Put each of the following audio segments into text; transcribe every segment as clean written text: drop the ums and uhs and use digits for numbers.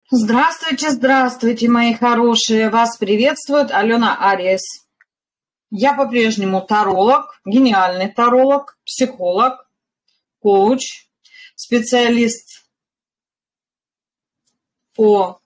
Здравствуйте, здравствуйте, мои хорошие! Вас приветствует Алена Ариес. Я по-прежнему таролог, гениальный таролог, психолог, коуч, специалист по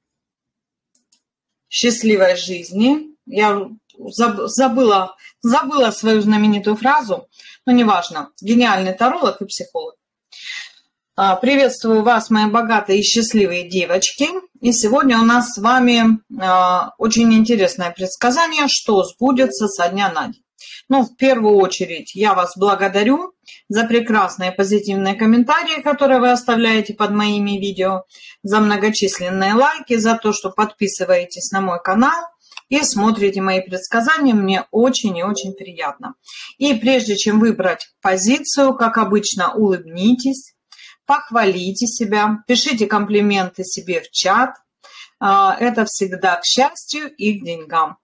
счастливой жизни. Я забыла свою знаменитую фразу, но неважно. Гениальный таролог и психолог. Приветствую вас, мои богатые и счастливые девочки. И сегодня у нас с вами очень интересное предсказание, что сбудется со дня на день. Ну, в первую очередь, я вас благодарю за прекрасные позитивные комментарии, которые вы оставляете под моими видео, за многочисленные лайки, за то, что подписываетесь на мой канал и смотрите мои предсказания. Мне очень и очень приятно. И прежде чем выбрать позицию, как обычно, улыбнитесь. Похвалите себя, пишите комплименты себе в чат. Это всегда к счастью и к деньгам.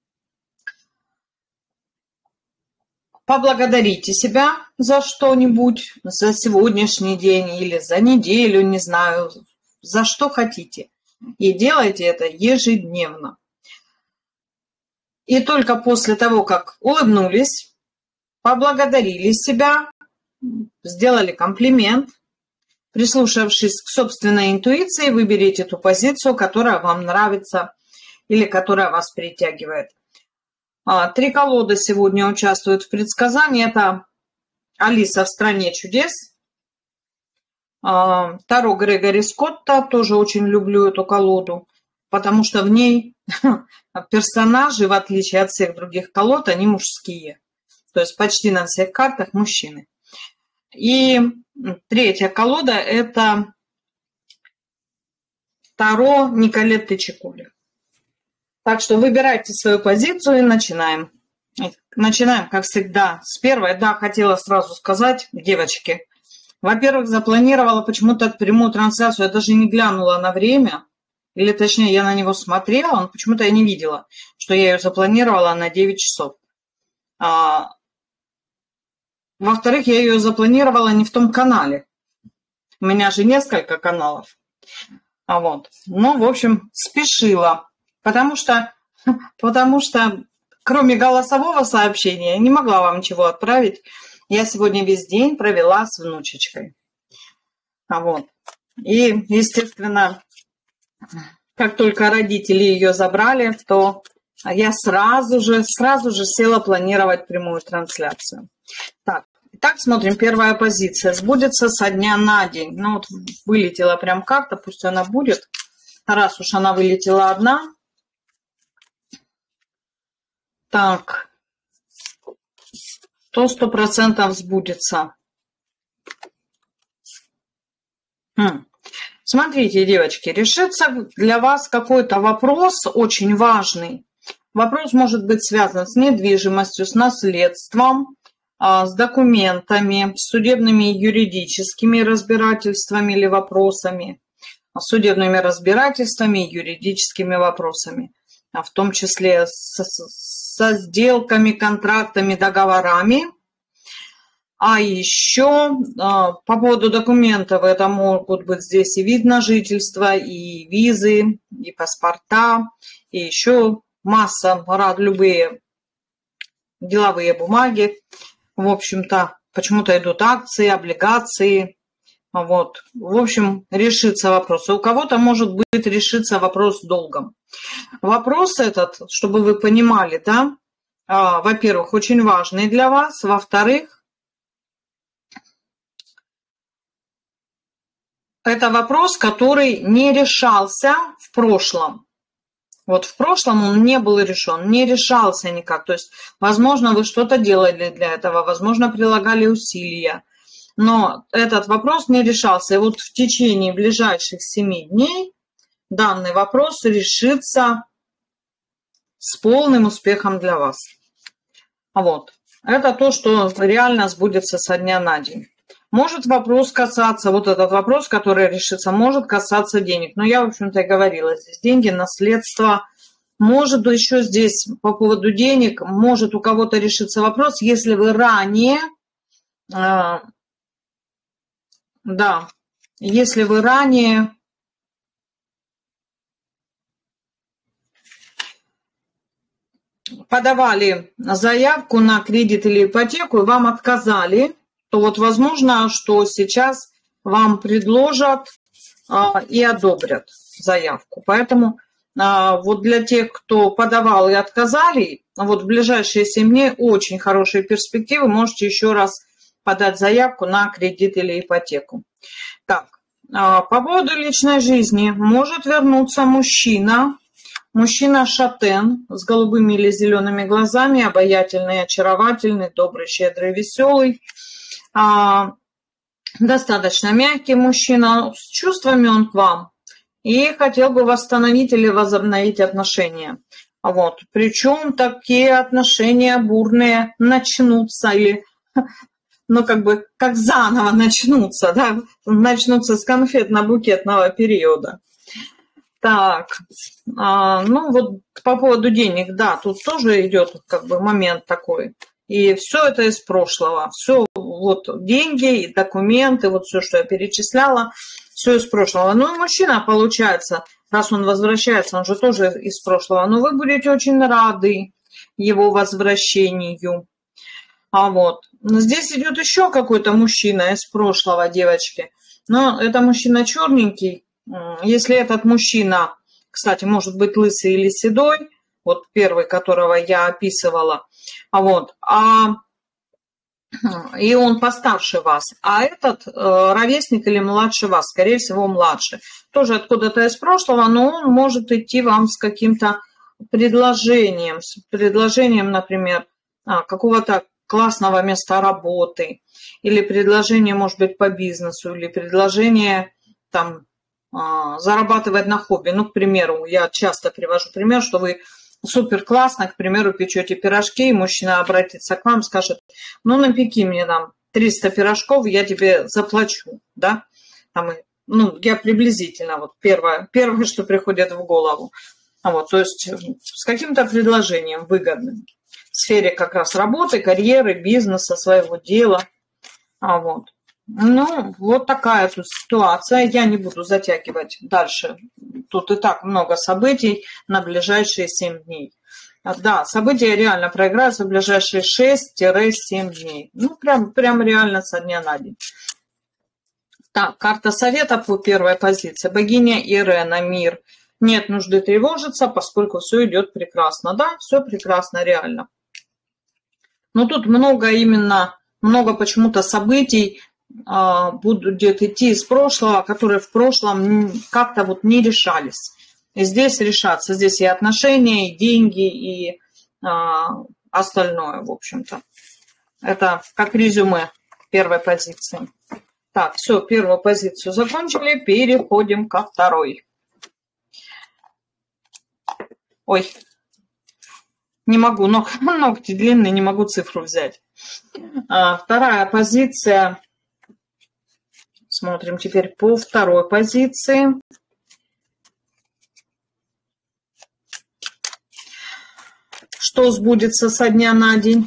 Поблагодарите себя за что-нибудь, за сегодняшний день или за неделю, не знаю, за что хотите. И делайте это ежедневно. И только после того, как улыбнулись, поблагодарили себя, сделали комплимент, прислушавшись к собственной интуиции, выберите ту позицию, которая вам нравится или которая вас притягивает. 3 колоды сегодня участвуют в предсказании. Это Алиса в стране чудес, Таро Грегори Скотта. Тоже очень люблю эту колоду, потому что в ней персонажи, в отличие от всех других колод, они мужские. То есть почти на всех картах мужчины. И 3-я колода – это Таро Николетты Чикули. Так что выбирайте свою позицию и начинаем. Начинаем, как всегда, с первой. Да, хотела сразу сказать, девочки. Во-первых, запланировала почему-то прямую трансляцию. Я даже не глянула на время. Или точнее, я на него смотрела, но почему-то я не видела, что я ее запланировала на 9 часов. Во-вторых, я ее запланировала не в том канале. У меня же несколько каналов. Ну, в общем, спешила. Потому что кроме голосового сообщения, не могла вам ничего отправить. Я сегодня весь день провела с внучечкой. И, естественно, как только родители ее забрали, то я сразу же села планировать прямую трансляцию. Итак, смотрим, первая позиция. Сбудется со дня на день. Ну, вот вылетела прям карта, пусть она будет. Раз уж она вылетела одна. Так, 100% сбудется. Смотрите, девочки, решится для вас какой-то вопрос очень важный. Вопрос может быть связан с недвижимостью, с наследством, с документами, с судебными и юридическими разбирательствами или вопросами, судебными разбирательствами и юридическими вопросами, в том числе со сделками, контрактами, договорами. А еще по поводу документов это могут быть здесь и вид на жительство, и визы, и паспорта, и еще масса, любые деловые бумаги. В общем-то, почему-то идут акции, облигации. В общем, решится вопрос. И у кого-то может быть решится вопрос с долгом. Вопрос этот, чтобы вы понимали, да, во-первых, очень важный для вас. Во-вторых, это вопрос, который не решался в прошлом. В прошлом он не был решен, не решался никак. То есть, возможно, вы что-то делали для этого, возможно, прилагали усилия. Но этот вопрос не решался. И в течение ближайших 7 дней данный вопрос решится с полным успехом для вас. Это то, что реально сбудется со дня на день. Может вопрос касаться, этот вопрос, который решится, может касаться денег. Но я, в общем-то, и говорила, здесь деньги, наследство. Может еще здесь по поводу денег, может у кого-то решиться вопрос, если вы ранее, подавали заявку на кредит или ипотеку и вам отказали, то вот возможно, что сейчас вам предложат и одобрят заявку. Поэтому вот для тех, кто подавал и отказали, вот в ближайшие 7 дней очень хорошие перспективы. Можете еще раз подать заявку на кредит или ипотеку. Так, по поводу личной жизни. Может вернуться мужчина. Мужчина-шатен с голубыми или зелеными глазами, обаятельный, очаровательный, добрый, щедрый, веселый. Достаточно мягкий мужчина, с чувствами он к вам. И хотел бы восстановить или возобновить отношения. Вот. Причем такие отношения бурные начнутся или, ну, как заново начнутся, да, начнутся с конфетно-букетного периода. Так, ну вот по поводу денег, да, тут тоже идет момент такой. И все это из прошлого. Все, вот деньги и документы, вот все, что я перечисляла, все из прошлого. Ну и мужчина, получается, раз он возвращается, он же тоже из прошлого. Но вы будете очень рады его возвращению. Вот. Но здесь идет еще какой-то мужчина из прошлого, девочки. Но это мужчина черненький. Если этот мужчина, кстати, может быть лысый или седой, вот первый, которого я описывала, и он постарше вас, а этот ровесник или младше вас, скорее всего, младше. Тоже откуда-то из прошлого, но он может идти вам с каким-то предложением, например, какого-то классного места работы, или предложение, может быть, по бизнесу, или предложение там зарабатывать на хобби. Ну, к примеру, я часто привожу пример, что вы супер классно, к примеру, печете пирожки, и мужчина обратится к вам, скажет: ну, напеки мне там 300 пирожков, я тебе заплачу, да? Там, ну, я приблизительно, вот первое, что приходит в голову. То есть с каким-то предложением выгодным в сфере как раз работы, карьеры, бизнеса, своего дела. Ну, вот такая тут ситуация. Я не буду затягивать дальше. Тут и так много событий на ближайшие 7 дней. Да, события реально проиграются в ближайшие 6-7 дней. Ну, прям реально со дня на день. Так, карта совета по первой позиции. Богиня Ирена, мир. Нет нужды тревожиться, поскольку все идет прекрасно. Да, все прекрасно, реально. Но тут много почему-то событий будут идти из прошлого, которые в прошлом как-то вот не решались. И здесь решаться. Здесь и отношения, и деньги, и остальное, в общем-то. Это как резюме первой позиции. Так, все, первую позицию закончили. Переходим ко второй. Ой, не могу, ногти длинные, не могу цифру взять. Вторая позиция. Смотрим теперь по второй позиции. Что сбудется со дня на день?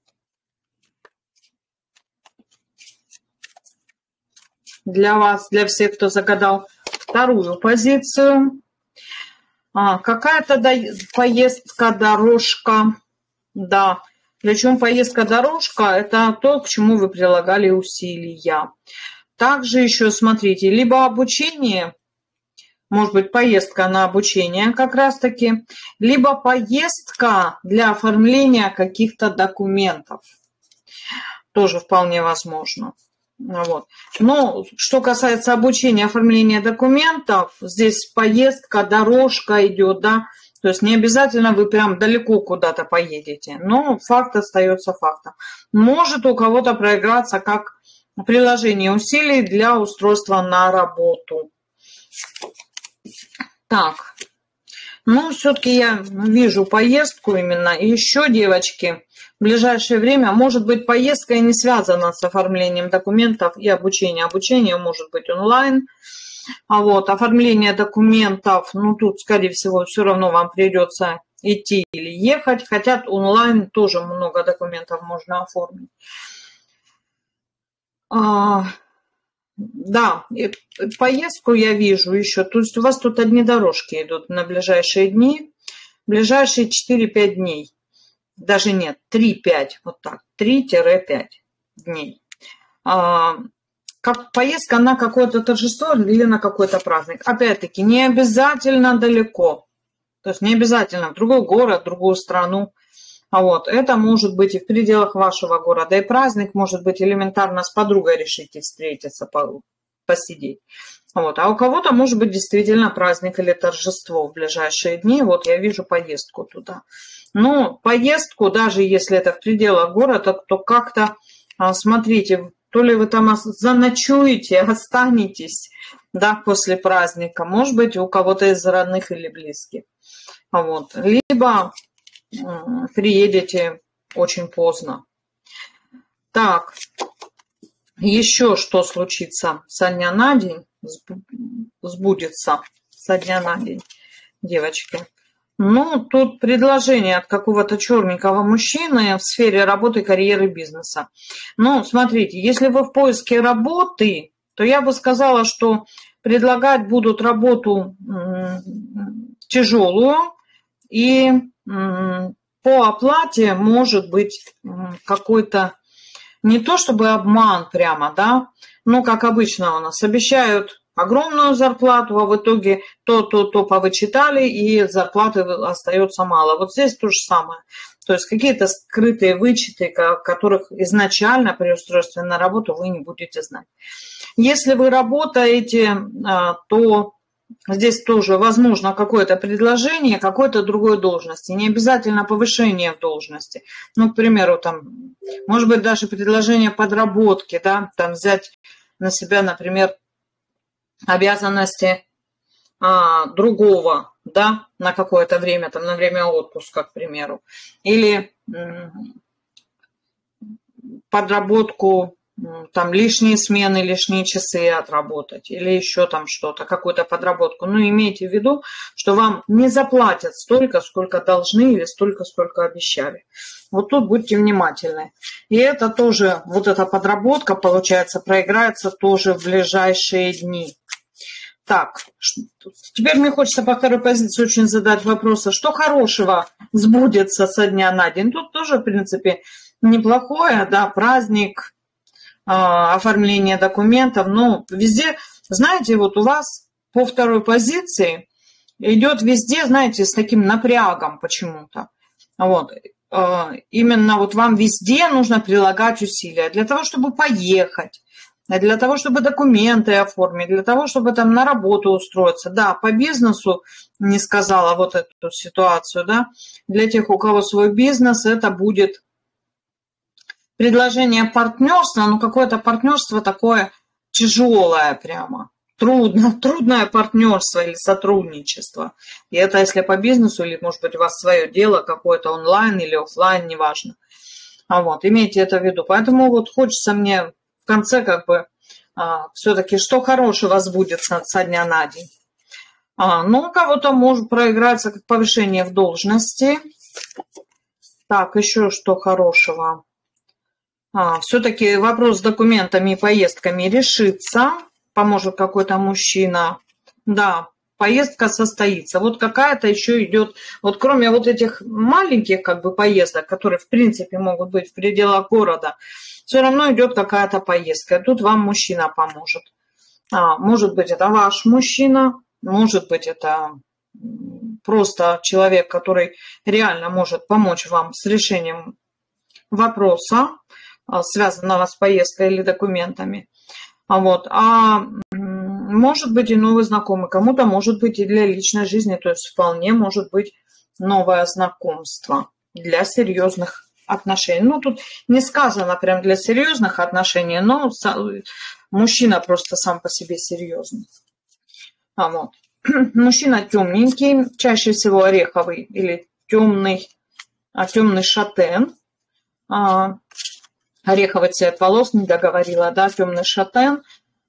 Для вас, для всех, кто загадал вторую позицию. Какая-то поездка, дорожка. Да, причем поездка-дорожка – это то, к чему вы прилагали усилия. Также еще, смотрите, либо обучение, может быть, поездка на обучение как раз-таки, либо поездка для оформления каких-то документов. Тоже вполне возможно. Вот. Но что касается обучения, оформления документов, здесь поездка, дорожка идет, да, то есть не обязательно вы прям далеко куда-то поедете, но факт остается фактом. Может у кого-то проиграться как приложение усилий для устройства на работу. Так, ну все-таки я вижу поездку именно. И еще, девочки, в ближайшее время, может быть, поездка и не связана с оформлением документов и обучением. Обучение может быть онлайн. Оформление документов, ну тут, скорее всего, все равно вам придется идти или ехать. Хотя онлайн тоже много документов можно оформить. Да, поездку я вижу еще. То есть у вас тут одни дорожки идут на ближайшие дни. Ближайшие 4-5 дней. даже нет, 3-5, вот так, 3-5 дней. Как поездка на какое-то торжество или на какой-то праздник. Опять-таки, не обязательно далеко. То есть не обязательно в другой город, в другую страну. Вот. Это может быть и в пределах вашего города. И праздник может быть элементарно с подругой решите встретиться, посидеть. Вот. А у кого-то может быть действительно праздник или торжество в ближайшие дни. Вот я вижу поездку туда. Но поездку, даже если это в пределах города, то как-то смотрите, то ли вы там заночуете, останетесь, да, после праздника. Может быть, у кого-то из родных или близких. Вот. Либо приедете очень поздно. Так, еще что случится со дня на день, сбудется со дня на день, девочки. Ну, тут предложение от какого-то черненького мужчины в сфере работы, карьеры, бизнеса. Ну, смотрите, если вы в поиске работы, то я бы сказала, что предлагать будут работу тяжелую, и по оплате может быть какой-то, не то чтобы обман прямо, да, но как обычно у нас обещают огромную зарплату, а в итоге то повычитали, и зарплаты остается мало. Вот здесь то же самое. То есть какие-то скрытые вычеты, которых изначально при устройстве на работу вы не будете знать. Если вы работаете, то здесь тоже возможно какое-то предложение какой-то другой должности. Не обязательно повышение в должности. Ну, к примеру, там, может быть, даже предложение подработки, да, там взять на себя, например, обязанности другого, да, на какое-то время, там, на время отпуска, к примеру. Или подработку, там, лишние смены, лишние часы отработать. Или еще там что-то, какую-то подработку. Но имейте в виду, что вам не заплатят столько, сколько должны, или столько, сколько обещали. Вот тут будьте внимательны. И это тоже, вот эта подработка, получается, проиграется тоже в ближайшие дни. Так, теперь мне хочется по второй позиции очень задать вопрос, что хорошего сбудется со дня на день. Тут тоже, в принципе, неплохое, да, праздник, оформление документов. Но везде, знаете, вот у вас по второй позиции идет везде, знаете, с таким напрягом почему-то. Вот. Именно вот вам везде нужно прилагать усилия для того, чтобы поехать, для того, чтобы документы оформить, для того, чтобы там на работу устроиться. Да, по бизнесу не сказала вот эту ситуацию, да. Для тех, у кого свой бизнес, это будет предложение партнерства, но какое-то партнерство такое тяжелое прямо. Трудное партнерство или сотрудничество. И это если по бизнесу, или, может быть, у вас свое дело какое-то онлайн или офлайн, неважно. Вот, имейте это в виду. Поэтому вот хочется мне в конце как бы все-таки, что хорошего сбудется со дня на день. Ну, у кого-то может проиграться как повышение в должности. Так, еще что хорошего. Все-таки вопрос с документами и поездками решится. Поможет какой-то мужчина. Да, поездка состоится. Вот какая-то еще идет, вот кроме вот этих маленьких как бы поездок, которые в принципе могут быть в пределах города, все равно идет какая-то поездка. Тут вам мужчина поможет. Может быть, это ваш мужчина, может быть, это просто человек, который реально может помочь вам с решением вопроса, связанного с поездкой или документами. Вот. Может быть и новый знакомый, кому-то может быть и для личной жизни, то есть вполне может быть новое знакомство для серьезных отношений. Ну, тут не сказано прям для серьезных отношений, но мужчина просто сам по себе серьезный. Вот. Мужчина темненький, чаще всего ореховый или темный шатен. Ореховый цвет волос, не договорила, да, темный шатен.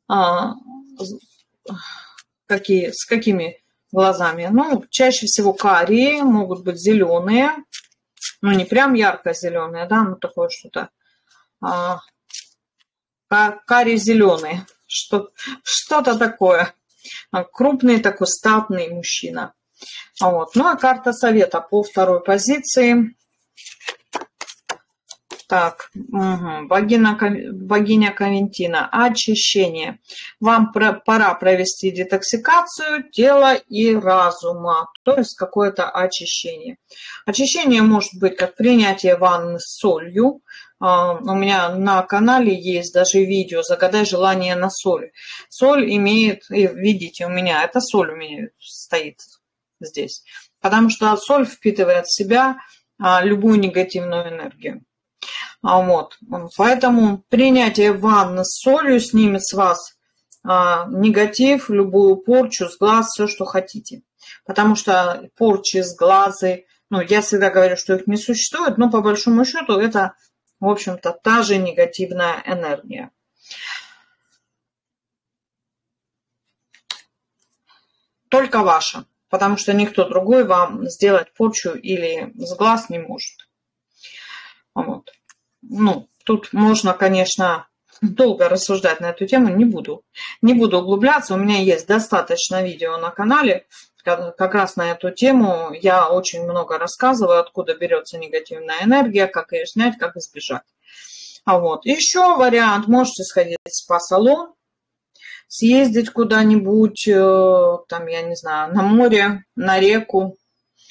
С какими глазами? Ну, чаще всего карие, могут быть зеленые. Ну, не прям ярко-зеленые, да, но такое что-то. Карие-зеленые. Что-то такое. Крупный такой статный мужчина. Вот. Ну, а карта совета по второй позиции. Так, богиня Кавентина. Очищение. Вам пора провести детоксикацию тела и разума, то есть какое-то очищение. Очищение может быть как принятие ванны с солью. У меня на канале есть даже видео «Загадай желание на соль». Соль имеет, видите, у меня, это соль у меня стоит здесь, потому что соль впитывает в себя любую негативную энергию. Вот. Поэтому принятие ванны с солью снимет с вас негатив, любую порчу с глаз, все, что хотите. Потому что порчи с глазы, ну, я всегда говорю, что их не существует, но по большому счету это, в общем-то, та же негативная энергия. Только ваша, потому что никто другой вам сделать порчу или с глаз не может. Вот. Ну, тут можно, конечно, долго рассуждать на эту тему, не буду углубляться. У меня есть достаточно видео на канале, как раз на эту тему. Я очень много рассказываю, откуда берется негативная энергия, как ее снять, как избежать. Вот. Еще вариант, можете сходить в спа-салон, съездить куда-нибудь, там, я не знаю, на море, на реку.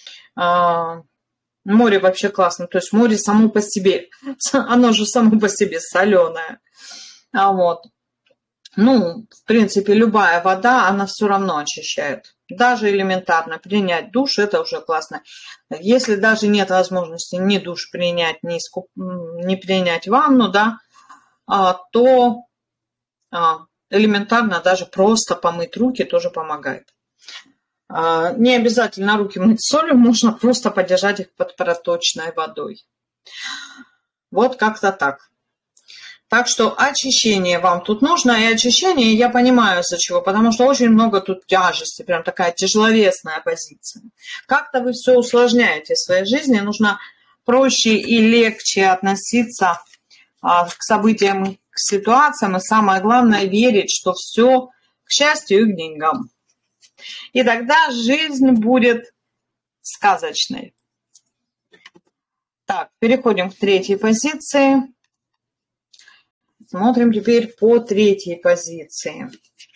Море вообще классно, то есть море само по себе, оно же само по себе соленое. Вот. Ну, в принципе, любая вода, она все равно очищает. Даже элементарно принять душ, это уже классно. Если даже нет возможности ни душ принять, ни принять ванну, да, то элементарно даже просто помыть руки тоже помогает. Не обязательно руки мыть солью, можно просто подержать их под проточной водой. Вот как-то так. Так что очищение вам тут нужно, и очищение я понимаю из-за чего, потому что очень много тут тяжести, прям такая тяжеловесная позиция. Как-то вы все усложняете в своей жизни, нужно проще и легче относиться к событиям, к ситуациям, и самое главное верить, что все к счастью и к деньгам. И тогда жизнь будет сказочной. Так, переходим к третьей позиции. Смотрим теперь по третьей позиции.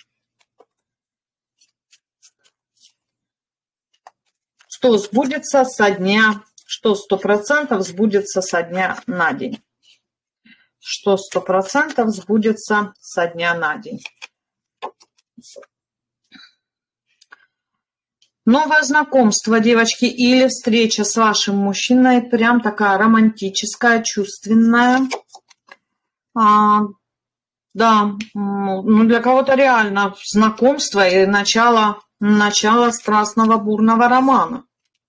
Что сбудется со дня, что 100% сбудется со дня на день. Что 100% сбудется со дня на день. Новое знакомство, девочки, или встреча с вашим мужчиной, прям такая романтическая, чувственная. Да, ну для кого-то реально знакомство и начало страстного бурного романа.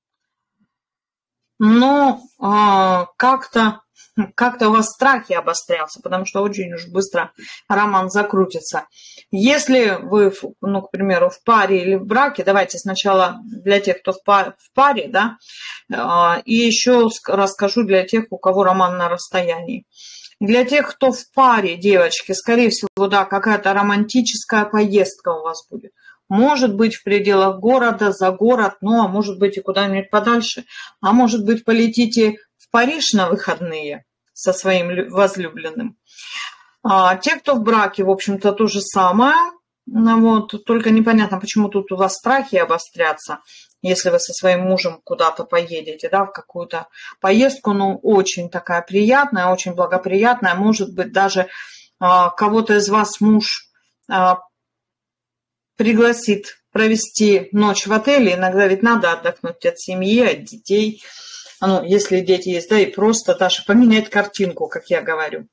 Но как-то у вас страхи обострятся, потому что очень уж быстро роман закрутится. Если вы, ну, к примеру, в паре или в браке, давайте сначала для тех, кто в паре, да, и еще расскажу для тех, у кого роман на расстоянии. Для тех, кто в паре, девочки, скорее всего, да, какая-то романтическая поездка у вас будет. Может быть, в пределах города, за город, ну, а может быть, и куда-нибудь подальше. А может быть, полетите в Париж на выходные со своим возлюбленным. Те, кто в браке, в общем-то, то же самое. Вот, только непонятно, почему тут у вас страхи обострятся, если вы со своим мужем куда-то поедете, да, в какую-то поездку, ну, очень такая приятная, очень благоприятная. Может быть, даже кого-то из вас муж пригласит провести ночь в отеле. Иногда ведь надо отдохнуть от семьи, от детей. Ну, если дети есть, да, и просто даже поменять картинку, как я говорю.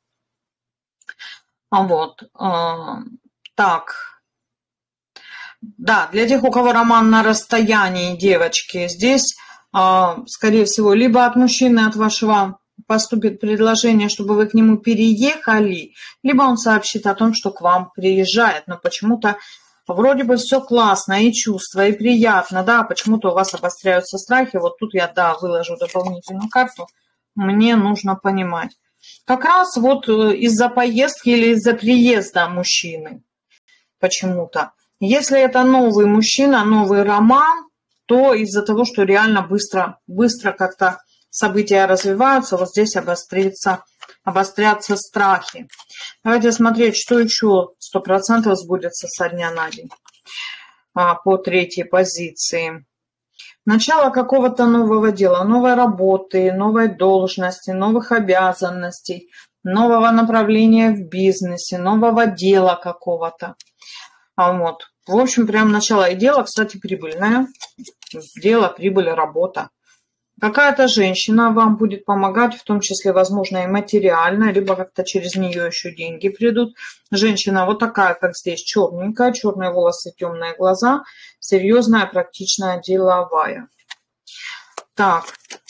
Вот. Так. Да, для тех, у кого роман на расстоянии, девочки, здесь, скорее всего, либо от мужчины, от вашего поступит предложение, чтобы вы к нему переехали, либо он сообщит о том, что к вам приезжает, но почему-то вроде бы все классно, и чувство, и приятно, да, почему-то у вас обостряются страхи. Вот тут я, да, выложу дополнительную карту. Мне нужно понимать. Как раз вот из-за поездки или из-за приезда мужчины почему-то. Если это новый мужчина, новый роман, то из-за того, что реально быстро как-то события развиваются, вот здесь обострятся страхи. Давайте смотреть, что еще 100% сбудется со дня на день по третьей позиции. Начало какого-то нового дела, новой работы, новой должности, новых обязанностей, нового направления в бизнесе, нового дела какого-то. Вот. В общем, прям начало. И дело, кстати, прибыльное. Дело, прибыль, работа. Какая-то женщина вам будет помогать, в том числе, возможно, и материально, либо как-то через нее еще деньги придут. Женщина вот такая, как здесь, черненькая, черные волосы, темные глаза, серьезная, практичная, деловая. Так.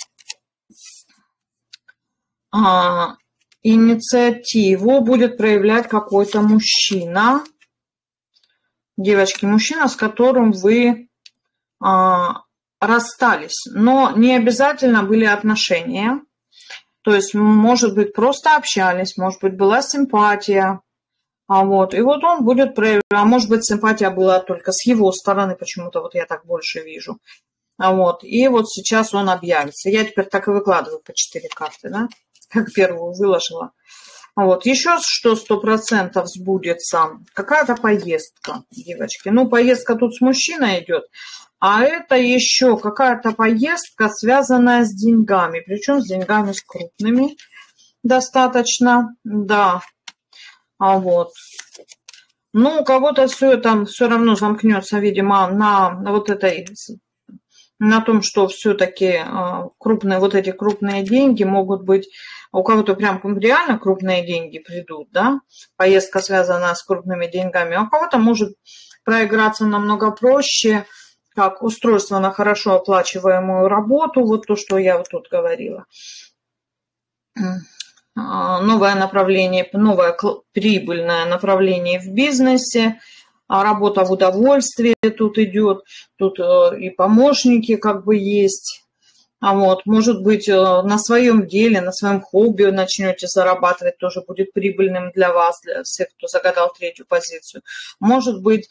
Инициативу будет проявлять какой-то мужчина. Девочки, мужчина, с которым вы расстались, но не обязательно были отношения. То есть, может быть, просто общались, может быть, была симпатия. Вот. И вот он будет проявлять, а может быть, симпатия была только с его стороны, почему-то вот я так больше вижу. Вот. И вот сейчас он объявится. Я теперь так и выкладываю по 4 карты, да, как первую выложила. Вот. Еще что 100% сбудется, какая-то поездка, девочки. Ну, поездка тут с мужчиной идет, а это еще какая-то поездка, связанная с деньгами, причем с деньгами с крупными достаточно, да. Вот. Ну, у кого-то все там все равно замкнется, видимо, на вот этой, на том, что все-таки крупные, вот эти крупные деньги могут быть, у кого-то прям реально крупные деньги придут, да, поездка связана с крупными деньгами, а у кого-то может проиграться намного проще, как устройство на хорошо оплачиваемую работу, вот то, что я вот тут говорила. Новое направление, новое прибыльное направление в бизнесе, работа в удовольствии тут идет, тут и помощники как бы есть. Вот, может быть, на своем деле, на своем хобби начнете зарабатывать, тоже будет прибыльным для вас, для всех, кто загадал третью позицию. Может быть,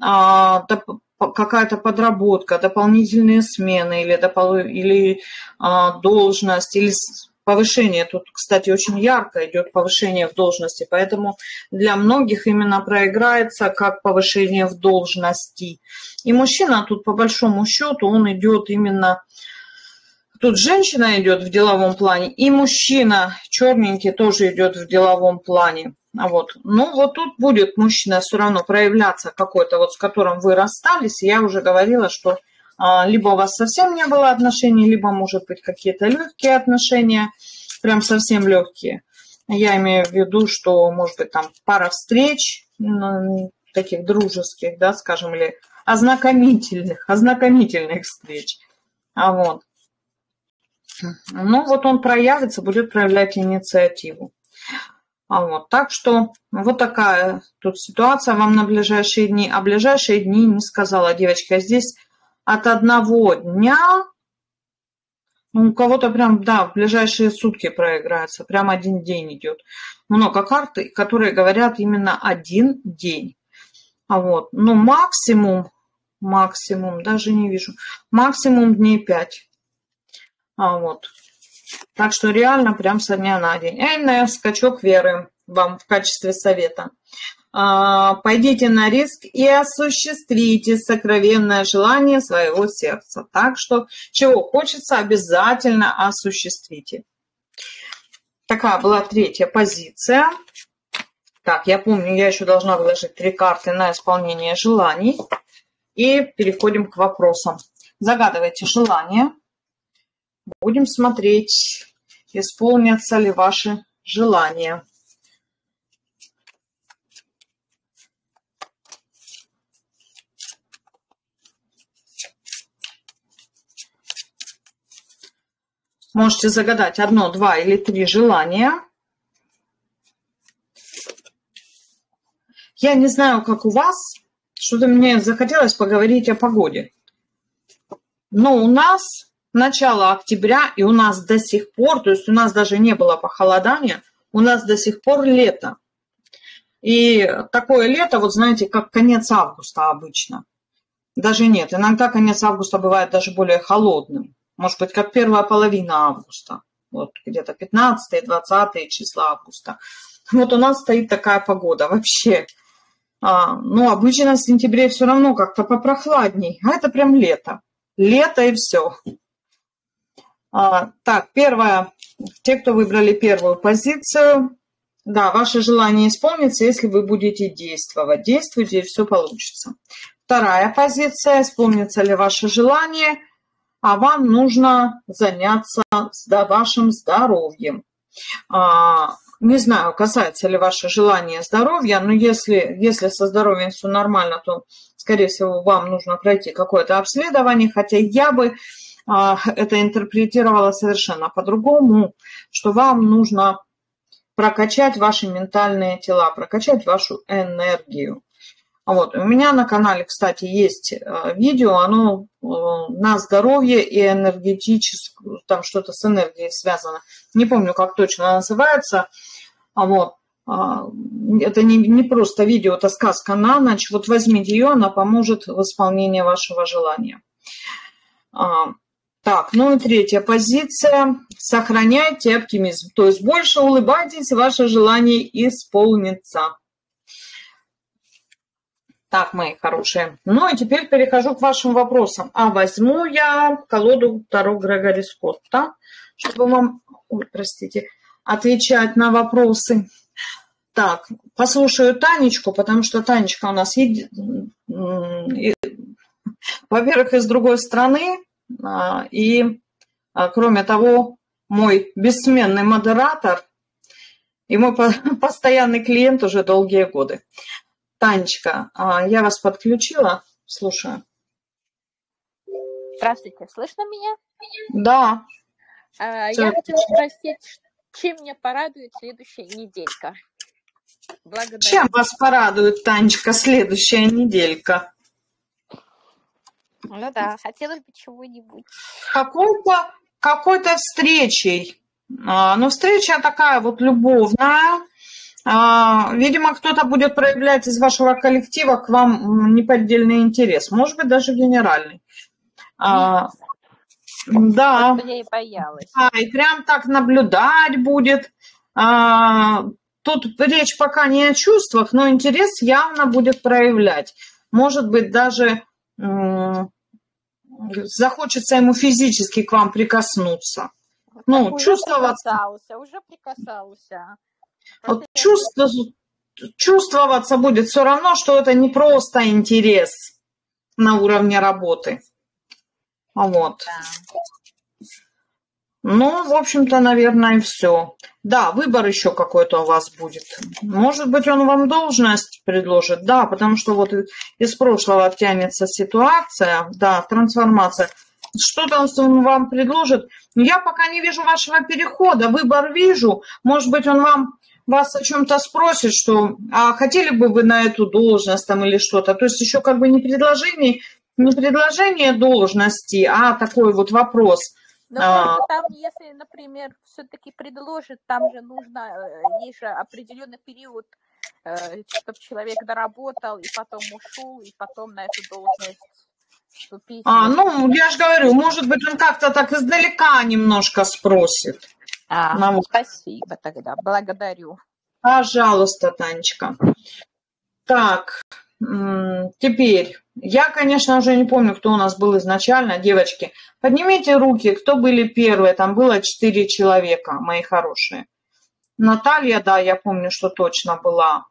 какая-то подработка, дополнительные смены или должность, или повышение. Тут, кстати, очень ярко идет повышение в должности, поэтому для многих именно проиграется как повышение в должности. И мужчина тут, по большому счету, он идет именно... Тут женщина идет в деловом плане, и мужчина черненький тоже идет в деловом плане. Вот. Ну, вот тут будет мужчина все равно проявляться какой-то, вот с которым вы расстались. Я уже говорила, что либо у вас совсем не было отношений, либо, может быть, какие-то легкие отношения, прям совсем легкие. Я имею в виду, что, может быть, там пара встреч, таких дружеских, да, скажем, или ознакомительных встреч. Вот. Ну, вот он проявится, будет проявлять инициативу. Вот. Так что вот такая тут ситуация вам на ближайшие дни. А ближайшие дни не сказала девочка. Здесь от одного дня, ну, у кого-то прям, да, в ближайшие сутки проиграется. Прям один день идет. Много карт, которые говорят именно один день. Вот. Но максимум, даже не вижу, максимум дней 5. Вот. Так что реально прям со дня на день. Скачок веры вам в качестве совета. Пойдите на риск и осуществите сокровенное желание своего сердца. Так что, чего хочется, обязательно осуществите. Такая была третья позиция. Так, я помню, я еще должна выложить 3 карты на исполнение желаний. И переходим к вопросам. Загадывайте желание. Будем смотреть, исполнятся ли ваши желания. Можете загадать 1, 2 или 3 желания. Я не знаю, как у вас, что-то мне захотелось поговорить о погоде. Но у нас начало октября, и у нас до сих пор, то есть у нас даже не было похолодания, у нас до сих пор лето. И такое лето, вот знаете, как конец августа обычно. Даже нет, иногда конец августа бывает даже более холодным. Может быть, как первая половина августа. Вот где-то 15-20 числа августа. Вот у нас стоит такая погода вообще. Ну, обычно в сентябре все равно как-то попрохладней. А это прям лето. Лето и все. Так, первое. Те, кто выбрали первую позицию. Да, ваше желание исполнится, если вы будете действовать. Действуйте, и все получится. Вторая позиция. Исполнится ли ваше желание, а вам нужно заняться вашим здоровьем. Не знаю, касается ли ваше желание здоровья, но если со здоровьем все нормально, то, скорее всего, вам нужно пройти какое-то обследование, хотя я бы это интерпретировала совершенно по-другому, что вам нужно прокачать ваши ментальные тела, прокачать вашу энергию. Вот. У меня на канале, кстати, есть видео, оно на здоровье и энергетическую, там что-то с энергией связано. Не помню, как точно называется. Вот. Это не просто видео, это сказка на ночь. Вот возьмите ее, она поможет в исполнении вашего желания. Так, ну и третья позиция. Сохраняйте оптимизм. То есть больше улыбайтесь, ваше желание исполнится. Так, мои хорошие. Ну и теперь перехожу к вашим вопросам. Возьму я колоду Таро Грегори Скотта, чтобы вам, отвечать на вопросы. Так, послушаю Танечку, потому что Танечка у нас, во-первых, из другой страны, и, кроме того, мой бессменный модератор и мой постоянный клиент уже долгие годы. Танечка, я вас подключила, слушаю. Здравствуйте, слышно меня? Да. Я хотела спросить, чем меня порадует следующая неделька? Благодарю. Чем вас порадует, Танечка, следующая неделька? Ну да, хотелось бы чего-нибудь. Какой-то встречей. Но встреча такая вот любовная. Видимо, кто-то будет проявлять из вашего коллектива к вам неподдельный интерес. Может быть, даже генеральный. Да. Вот я и боялась. И прям так наблюдать будет. Тут речь пока не о чувствах, но интерес явно будет проявлять. Может быть, даже захочется ему физически к вам прикоснуться. Вот Ну, уже прикасался. Вот чувствоваться будет все равно, что это не просто интерес на уровне работы. Вот. Да. Ну, в общем-то, наверное, и все. Да, выбор еще какой-то у вас будет. Может быть, он вам должность предложит, да, потому что вот из прошлого тянется ситуация, да, трансформация. Что-то он вам предложит. Но я пока не вижу вашего перехода, выбор вижу. Может быть, он вас о чем-то спросит, что хотели бы вы на эту должность там или что-то. То есть еще как бы не предложение должности, а такой вот вопрос. Но просто там, если, например, все-таки предложит, там же нужно, есть же определенный период, чтобы человек доработал и потом ушел, и потом на эту должность вступить. Ну, я же говорю, может быть, он как-то так издалека немножко спросит. Спасибо тогда, благодарю. Пожалуйста, Танечка. Так, теперь, я, конечно, уже не помню, кто у нас был изначально. Девочки, поднимите руки, кто были первые. Там было 4 человека, мои хорошие. Наталья, да, я помню, что точно была.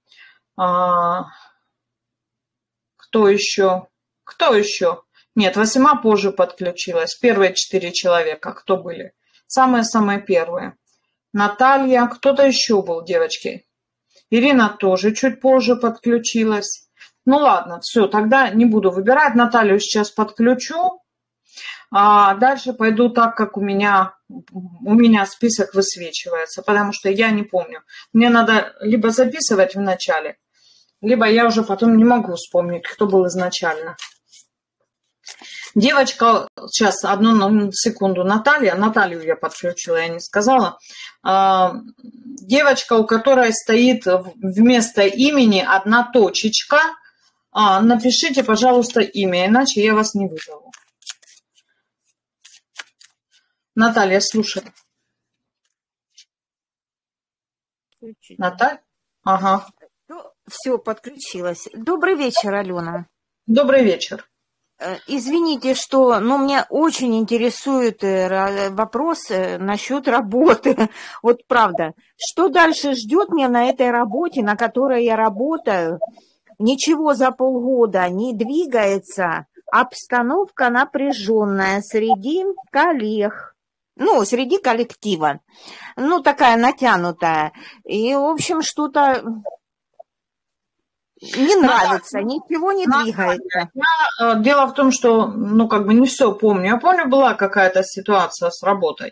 Кто еще? Нет, Васима позже подключилась. Первые 4 человека, кто были? Самые-самые первые. Наталья, кто-то еще был, девочки. Ирина тоже чуть позже подключилась. Ну ладно, все, тогда не буду выбирать. Наталью сейчас подключу. Дальше пойду так, как у меня список высвечивается, потому что я не помню. Мне надо либо записывать в начале, либо я уже потом не могу вспомнить, кто был изначально. Девочка, сейчас, одну секунду, Наталью я подключила, я не сказала. Девочка, у которой стоит вместо имени одна точечка. Напишите, пожалуйста, имя, иначе я вас не вызову. Наталья, слушай. Наталья? Ага. Все, подключилась. Добрый вечер, Алена. Добрый вечер. Извините, что, но меня очень интересует вопрос насчет работы. Вот правда, что дальше ждет меня на этой работе, на которой я работаю? Ничего за полгода не двигается, обстановка напряженная среди коллег, ну, среди коллектива, ну, такая натянутая. И, в общем, что-то не нравится, ничего не двигается. Дело в том, что, ну, как бы не все помню. Я помню, была какая-то ситуация с работой.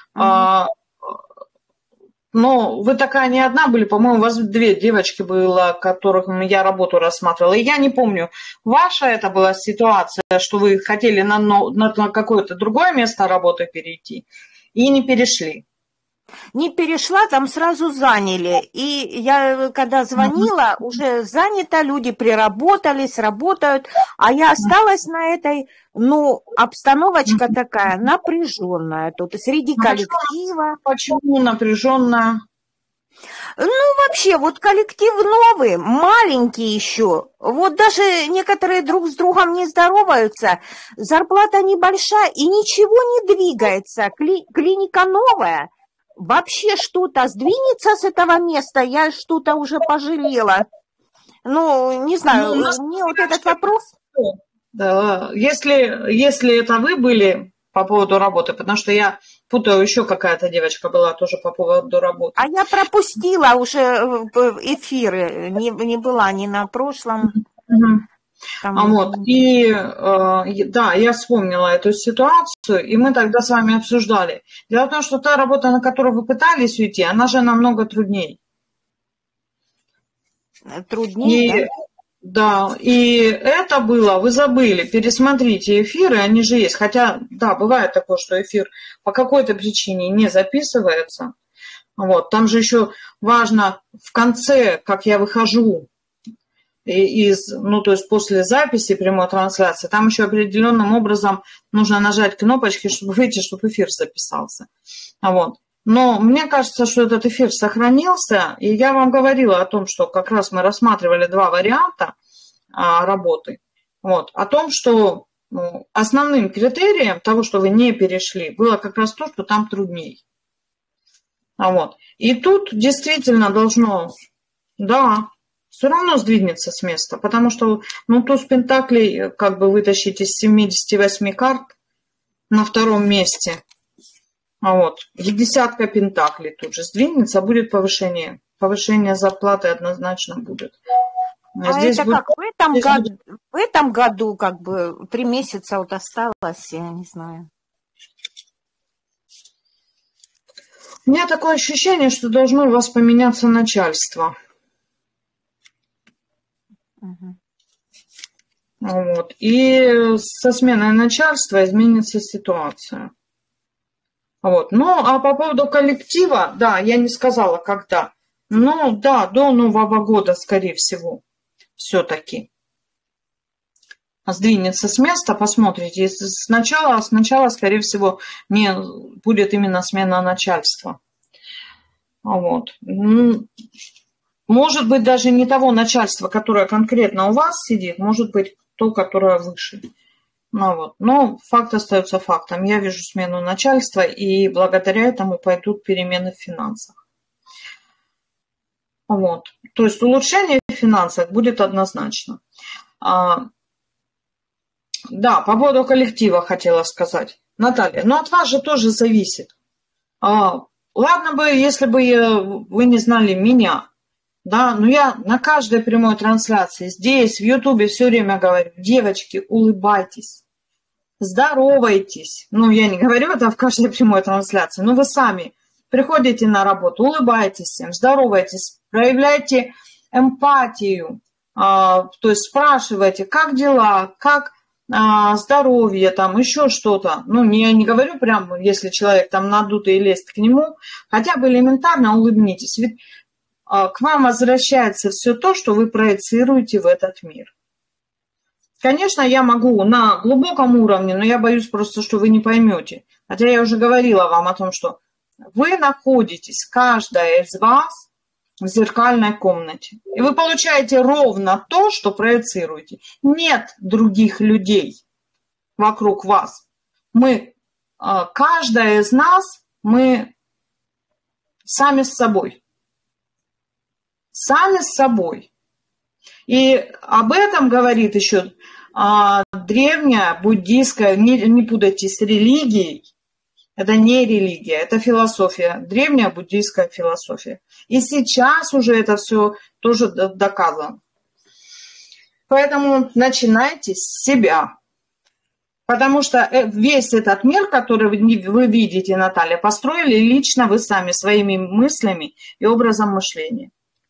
Но вы такая не одна были, по-моему, у вас 2 девочки было, которых я работу рассматривала. И я не помню, ваша это была ситуация, что вы хотели на какое-то другое место работы перейти и не перешли. Не перешла, там сразу заняли. И я, когда звонила, уже занято, люди приработались, работают, а я осталась на этой, ну, обстановочка такая напряженная тут среди коллектива. Почему напряженная? Ну, вообще, вот коллектив новый, маленький еще. Вот даже некоторые друг с другом не здороваются, зарплата небольшая и ничего не двигается. Клиника новая. Вообще что-то сдвинется с этого места, я что-то уже пожалела. Ну, не знаю, мне вот этот вопрос... Да, если это вы были по поводу работы, потому что я путаю, еще какая-то девочка была тоже по поводу работы. А я пропустила уже эфиры, не была ни на прошлом. Вот, и да, я вспомнила эту ситуацию, и мы тогда с вами обсуждали. Дело в том, что та работа, на которую вы пытались уйти, она же намного трудней. Труднее, да? Да, и это было, вы забыли, пересмотрите эфиры, они же есть. Хотя, да, бывает такое, что эфир по какой-то причине не записывается. Вот, там же еще важно в конце, как я выхожу ну, то есть после записи прямой трансляции, там еще определенным образом нужно нажать кнопочки, чтобы выйти, чтобы эфир записался. Вот. Но мне кажется, что этот эфир сохранился, и я вам говорила о том, что как раз мы рассматривали 2 варианта работы. Вот. О том, что основным критерием того, что вы не перешли, было как раз то, что там трудней. Вот. И тут действительно должно, да, все равно сдвинется с места, потому что, ну, туз пентаклей как бы вытащить из 78 карт на 2-м месте. Вот. И 10 пентаклей тут же сдвинется, будет повышение. Повышение зарплаты однозначно будет. Здесь это будет, как в этом году, как бы 3 месяца вот осталось, я не знаю. У меня такое ощущение, что должно у вас поменяться начальство. Вот. И со сменой начальства изменится ситуация. Вот. Ну, а по поводу коллектива, да, я не сказала, когда. Ну, да, до Нового года, скорее всего, все-таки сдвинется с места, посмотрите. Сначала, скорее всего, не будет именно смена начальства. Вот. Может быть, даже не того начальства, которое конкретно у вас сидит, может быть, то, которое выше. Ну, вот. Но факт остается фактом. Я вижу смену начальства, и благодаря этому пойдут перемены в финансах. Вот. То есть улучшение в финансах будет однозначно. Да, по поводу коллектива хотела сказать. Наталья, ну от вас же тоже зависит. Ладно бы, если бы вы не знали меня. Да, но я на каждой прямой трансляции здесь, в Ютубе все время говорю, девочки, улыбайтесь, здоровайтесь. Ну, я не говорю это в каждой прямой трансляции, но вы сами приходите на работу, улыбайтесь всем, здоровайтесь, проявляйте эмпатию, то есть спрашивайте, как дела, как здоровье, там еще что-то. Ну, не говорю прям, если человек там надутый и лезет к нему, хотя бы элементарно улыбнитесь. Ведь к вам возвращается все то, что вы проецируете в этот мир. Конечно, я могу на глубоком уровне, но я боюсь просто, что вы не поймете. Хотя я уже говорила вам о том, что вы находитесь, каждая из вас, в зеркальной комнате. И вы получаете ровно то, что проецируете. Нет других людей вокруг вас. Каждая из нас, мы сами с собой. Сами с собой. И об этом говорит еще древняя буддийская, не путайте с религией, это не религия, это философия, древняя буддийская философия. И сейчас уже это все тоже доказано. Поэтому начинайте с себя. Потому что весь этот мир, который вы видите, Наталья, построили лично вы сами, своими мыслями и образом мышления.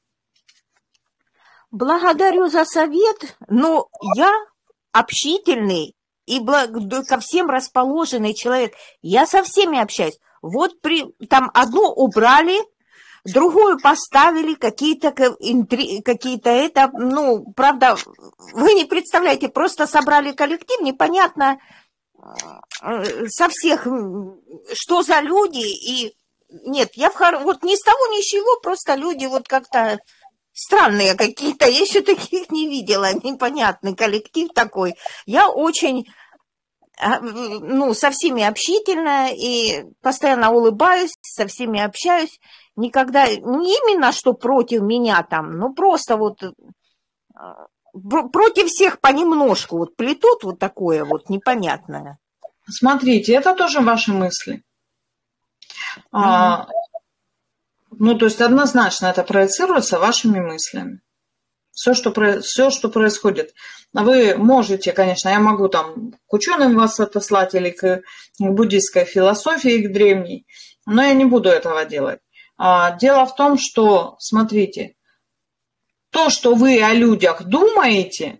Благодарю за совет, но я общительный и ко всем расположенный человек. Я со всеми общаюсь. Вот там одну убрали, другую поставили, какие-то это, ну, правда, вы не представляете, просто собрали коллектив, непонятно со всех, что за люди, и нет, вот ни с того, ни с чего, просто люди вот как-то странные какие-то, я еще таких не видела, непонятный коллектив такой. Я очень, ну, со всеми общительная и постоянно улыбаюсь, со всеми общаюсь. Никогда, не именно что против меня там, но просто вот против всех понемножку вот плетут вот такое вот непонятное. Смотрите, это тоже ваши мысли. Ну, то есть однозначно это проецируется вашими мыслями. Все, что происходит. Вы можете, конечно, я могу там к ученым вас отослать или к буддийской философии, к древней, но я не буду этого делать. Дело в том, что, смотрите, то, что вы о людях думаете,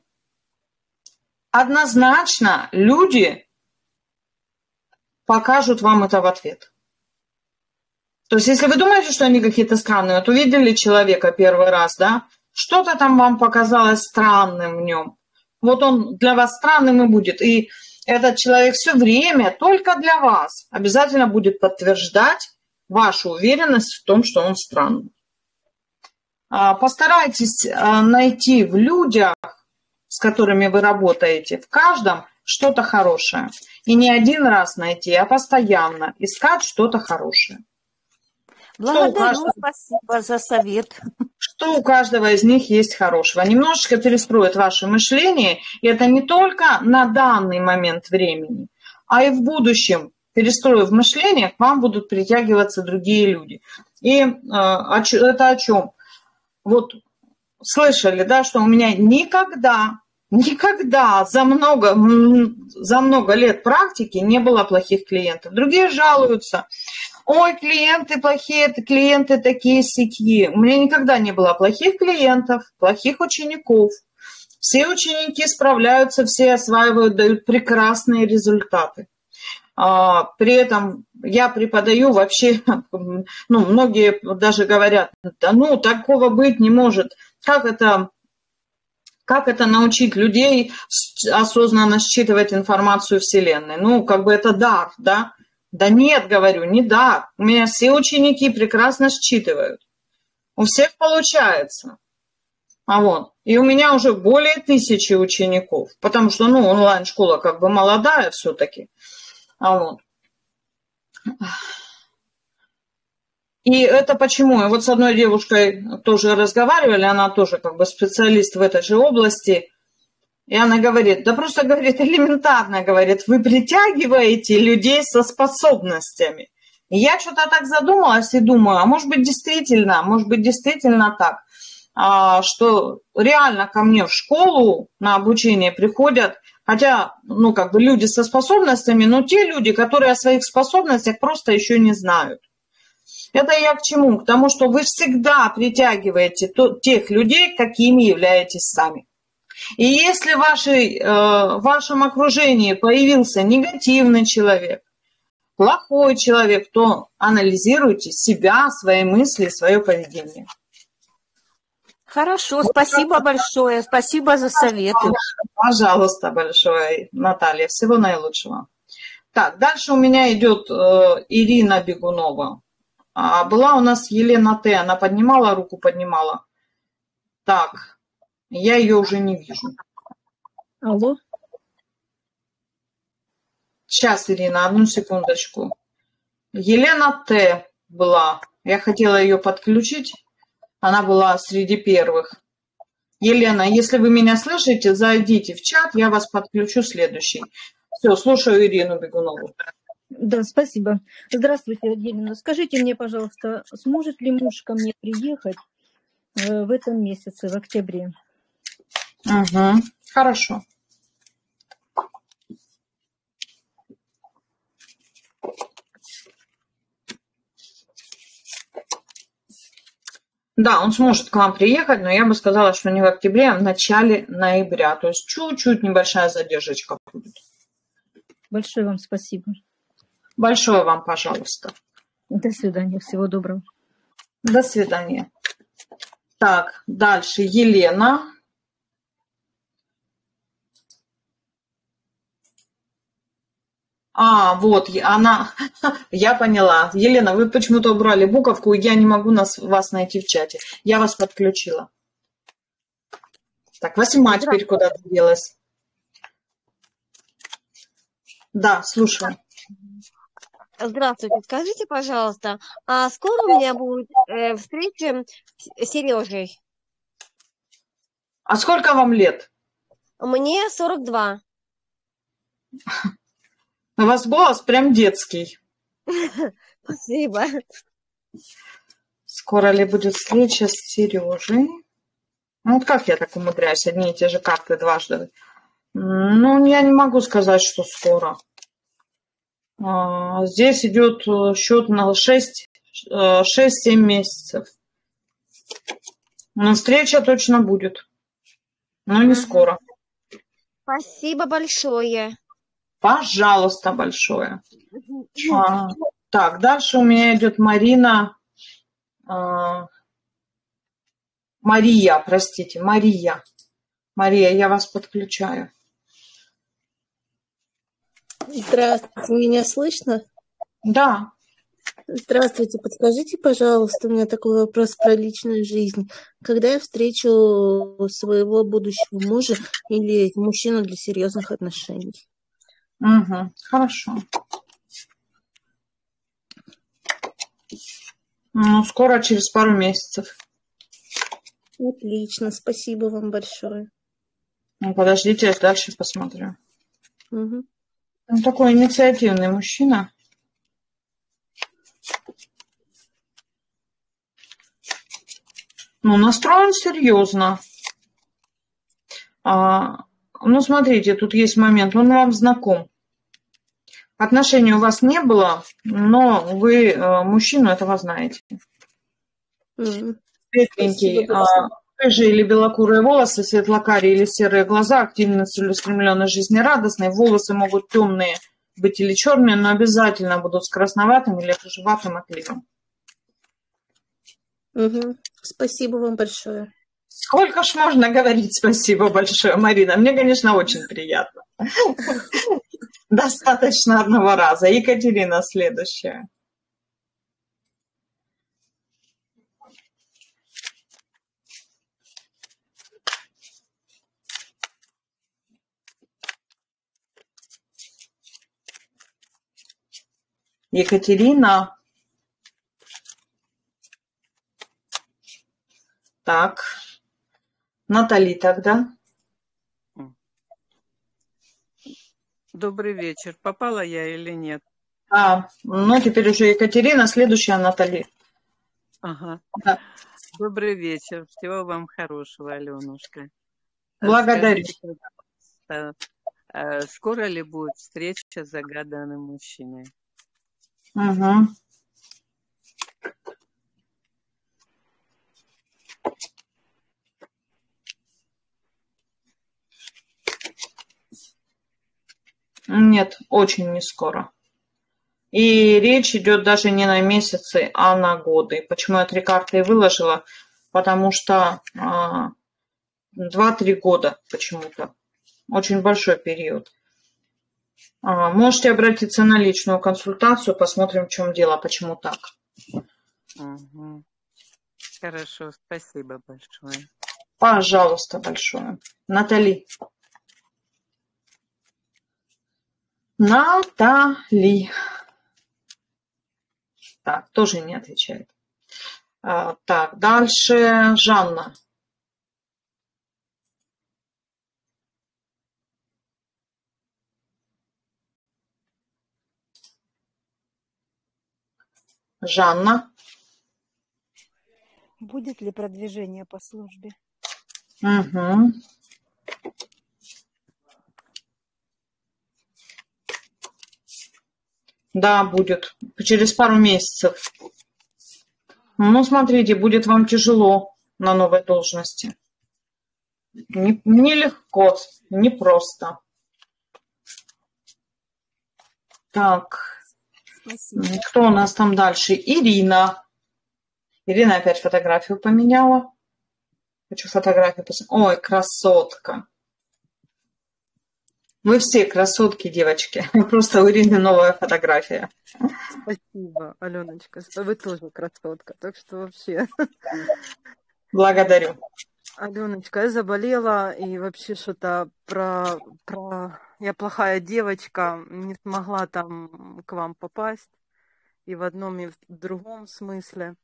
однозначно люди покажут вам это в ответ. То есть, если вы думаете, что они какие-то странные, вот увидели человека первый раз, да, что-то там вам показалось странным в нем. Вот он для вас странным и будет. И этот человек все время только для вас обязательно будет подтверждать вашу уверенность в том, что он странный. Постарайтесь найти в людях, с которыми вы работаете, в каждом что-то хорошее. И не один раз найти, а постоянно искать что-то хорошее. Благодарю, спасибо за совет. Что у каждого из них есть хорошего. Немножечко перестроит ваше мышление, и это не только на данный момент времени, а и в будущем, перестроив мышление, к вам будут притягиваться другие люди. И это о чем? Вот слышали, да, что у меня никогда за много лет практики не было плохих клиентов. Другие жалуются. Ой, клиенты плохие, клиенты такие-сякие. У меня никогда не было плохих клиентов, плохих учеников. Все ученики справляются, все осваивают, дают прекрасные результаты. При этом я преподаю вообще, ну, многие даже говорят, да ну, такого быть не может. Как это научить людей осознанно считывать информацию Вселенной? Ну, как бы это дар, да? Да нет, говорю, не дар. У меня все ученики прекрасно считывают. У всех получается. И у меня уже более 1000 учеников, потому что, ну, онлайн-школа как бы молодая все-таки. И это почему? И вот с одной девушкой тоже разговаривали, она тоже как бы специалист в этой же области. И она говорит, да просто, говорит, элементарно, говорит, вы притягиваете людей со способностями. И я что-то так задумалась и думаю, а может быть действительно так, что реально ко мне в школу на обучение приходят, хотя, ну, как бы люди со способностями, но те люди, которые о своих способностях просто еще не знают. Это я к чему? К тому, что вы всегда притягиваете тех людей, какими являетесь сами. И если в вашем окружении появился негативный человек, плохой человек, то анализируйте себя, свои мысли, свое поведение. Хорошо, спасибо большое, спасибо за советы. Пожалуйста, большое, Наталья, всего наилучшего. Так, дальше у меня идет Ирина Бегунова. А была у нас Елена Т. Она поднимала руку, поднимала. Так, я ее уже не вижу. Алло. Сейчас, Ирина, одну секундочку. Елена Т. была. Я хотела ее подключить. Она была среди первых. Елена, если вы меня слышите, зайдите в чат, я вас подключу следующий. Все, слушаю Ирину Бегунову. Да, спасибо. Здравствуйте, Елена. Скажите мне, пожалуйста, сможет ли муж ко мне приехать в этом месяце, в октябре? Угу, хорошо. Да, он сможет к вам приехать, но я бы сказала, что не в октябре, а в начале ноября. То есть чуть-чуть небольшая задержечка будет. Большое вам спасибо. Большое вам, пожалуйста. До свидания. Всего доброго. До свидания. Так, дальше Елена. А, вот, она, я поняла. Елена, вы почему-то убрали буковку, и я не могу вас найти в чате. Я вас подключила. Так, Васима теперь куда-то делась. Да, слушаю. Здравствуйте, скажите, пожалуйста, а скоро у меня будет встреча с Сережей? А сколько вам лет? Мне 42. У вас голос прям детский. Спасибо. Скоро ли будет встреча с Сережей? Ну, вот как я так умудряюсь одни и те же карты дважды? Ну, я не могу сказать, что скоро. Здесь идет счет на 6-7 месяцев. Но встреча точно будет. Но не скоро. Спасибо большое. Пожалуйста, большое. Так, дальше у меня идет Марина. Мария, простите, Мария. Мария, я вас подключаю. Здравствуйте, меня слышно? Да. Здравствуйте, подскажите, пожалуйста, у меня такой вопрос про личную жизнь. Когда я встречу своего будущего мужа или мужчину для серьезных отношений? Угу, хорошо. Ну, скоро, через пару месяцев. Отлично, спасибо вам большое. Ну, подождите, я дальше посмотрю. Угу. Он такой инициативный мужчина. Ну, настроен серьезно. Ну, смотрите, тут есть момент. Он вам знаком. Отношений у вас не было, но вы мужчину этого знаете. Светленький, рыжие или белокурые волосы, светлокарие или серые глаза, активный, целеустремленный, жизнерадостный. Волосы могут темные быть или черные, но обязательно будут с красноватым или рыжеватым отливом. Угу. Спасибо вам большое. Сколько ж можно говорить спасибо большое, Марина? Мне, конечно, очень приятно. Достаточно одного раза. Екатерина, следующая. Екатерина. Так. Натали тогда. Добрый вечер. Попала я или нет? Ну теперь уже Екатерина, следующая Натали. Ага. Да. Добрый вечер. Всего вам хорошего, Аленушка. Благодарю. Скажите, скоро ли будет встреча с загаданным мужчиной? Угу. Нет, очень не скоро. И речь идет даже не на месяцы, а на годы. Почему я 3 карты и выложила? потому что 2-3 года почему-то. Очень большой период. Можете обратиться на личную консультацию, посмотрим, в чем дело, почему так. Угу. Хорошо, спасибо большое. Пожалуйста, большое. Натали. Натали. Так, тоже не отвечает. Так, дальше Жанна. Жанна. Будет ли продвижение по службе? Угу. Да, будет. Через пару месяцев. Ну, смотрите, будет вам тяжело на новой должности. Нелегко, непросто. Так, Спасибо. кто у нас там дальше? Ирина. Ирина опять фотографию поменяла. Хочу фотографию посмотреть. Ой, красотка. Вы все красотки, девочки. Просто у Ирины новая фотография. Спасибо, Аленочка. Вы тоже красотка. Так что вообще... Благодарю. Аленочка, я заболела, и вообще что-то я плохая девочка, не смогла там к вам попасть, и в одном, и в другом смысле.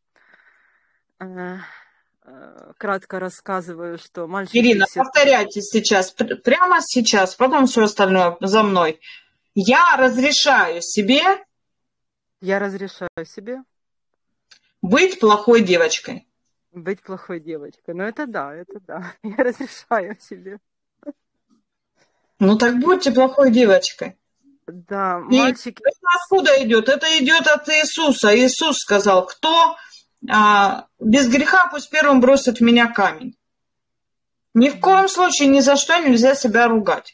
Кратко рассказываю, что мальчики... Ирина, все... повторяйте сейчас, прямо сейчас, потом все остальное за мной. Я разрешаю себе... Я разрешаю себе... быть плохой девочкой. Быть плохой девочкой. Ну, это да. Я разрешаю себе. Ну, так будьте плохой девочкой. Да, И мальчики... это откуда идет? Это идет от Иисуса. Иисус сказал, кто без греха пусть первым бросит в меня камень. Ни в коем случае ни за что нельзя себя ругать.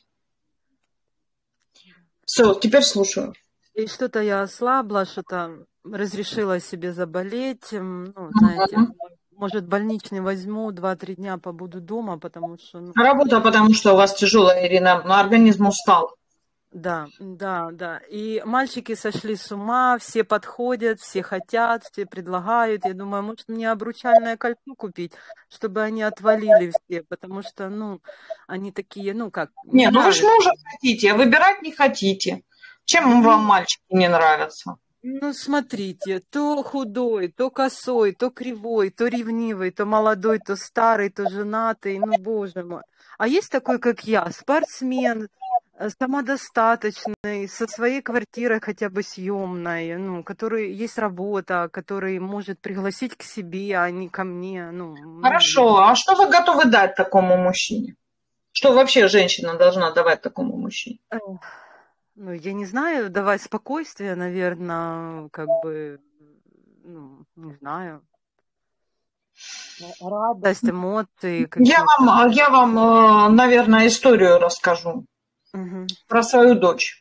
Все, теперь слушаю. И что-то я ослабла, что-то разрешила себе заболеть. Ну, знаете, может, больничный возьму, 2-3 дня побуду дома, потому что... Ну... Работа, потому что у вас тяжелая, Ирина, но организм устал. Да. И мальчики сошли с ума, все подходят, все хотят, все предлагают. Я думаю, может, мне обручальное кольцо купить, чтобы они отвалили все, потому что, ну, они такие, ну, как... Не, ну вы же мужа хотите, а выбирать не хотите. Чем вам мальчики не нравятся? Ну, смотрите, то худой, то косой, то кривой, то ревнивый, то молодой, то старый, то женатый, ну, боже мой. А есть такой, как я, спортсмен, самодостаточный, со своей квартирой хотя бы съемной, ну, который есть работа, который может пригласить к себе, а не ко мне. Ну, хорошо, а что вы готовы дать такому мужчине? Что вообще женщина должна давать такому мужчине? Ну, я не знаю, давать спокойствие, наверное, как бы, ну, не знаю. Радость, эмоции. Я вам, наверное, историю расскажу. Угу. Про свою дочь.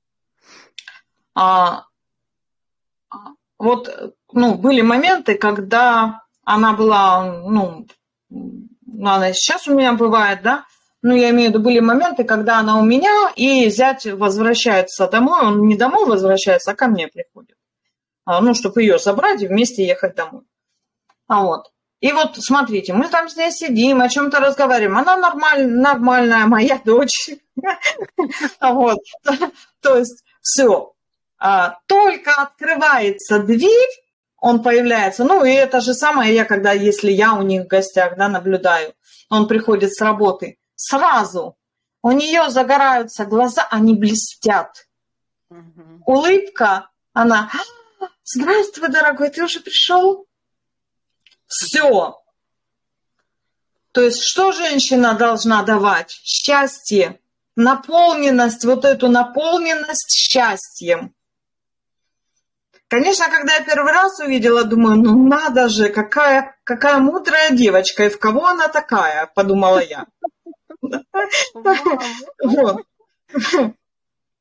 Вот, ну, были моменты, когда она была, ну, она сейчас у меня бывает, да, ну, я имею в виду, были моменты, когда она у меня, и зять возвращается домой, он не домой возвращается, а ко мне приходит, ну, чтобы ее забрать и вместе ехать домой. Вот. И вот, смотрите, мы там с ней сидим, о чем-то разговариваем. Она нормальная моя дочь. Вот. То есть все. Только открывается дверь, он появляется. Ну, и это же самое я, когда, если я у них в гостях, да, наблюдаю, он приходит с работы, сразу у нее загораются глаза, они блестят. Улыбка, она: здравствуй, дорогой, ты уже пришел? Все. То есть, что женщина должна давать? Счастье, наполненность, вот эту наполненность счастьем. Конечно, когда я первый раз увидела, думаю, ну надо же, какая мудрая девочка, и в кого она такая, подумала я.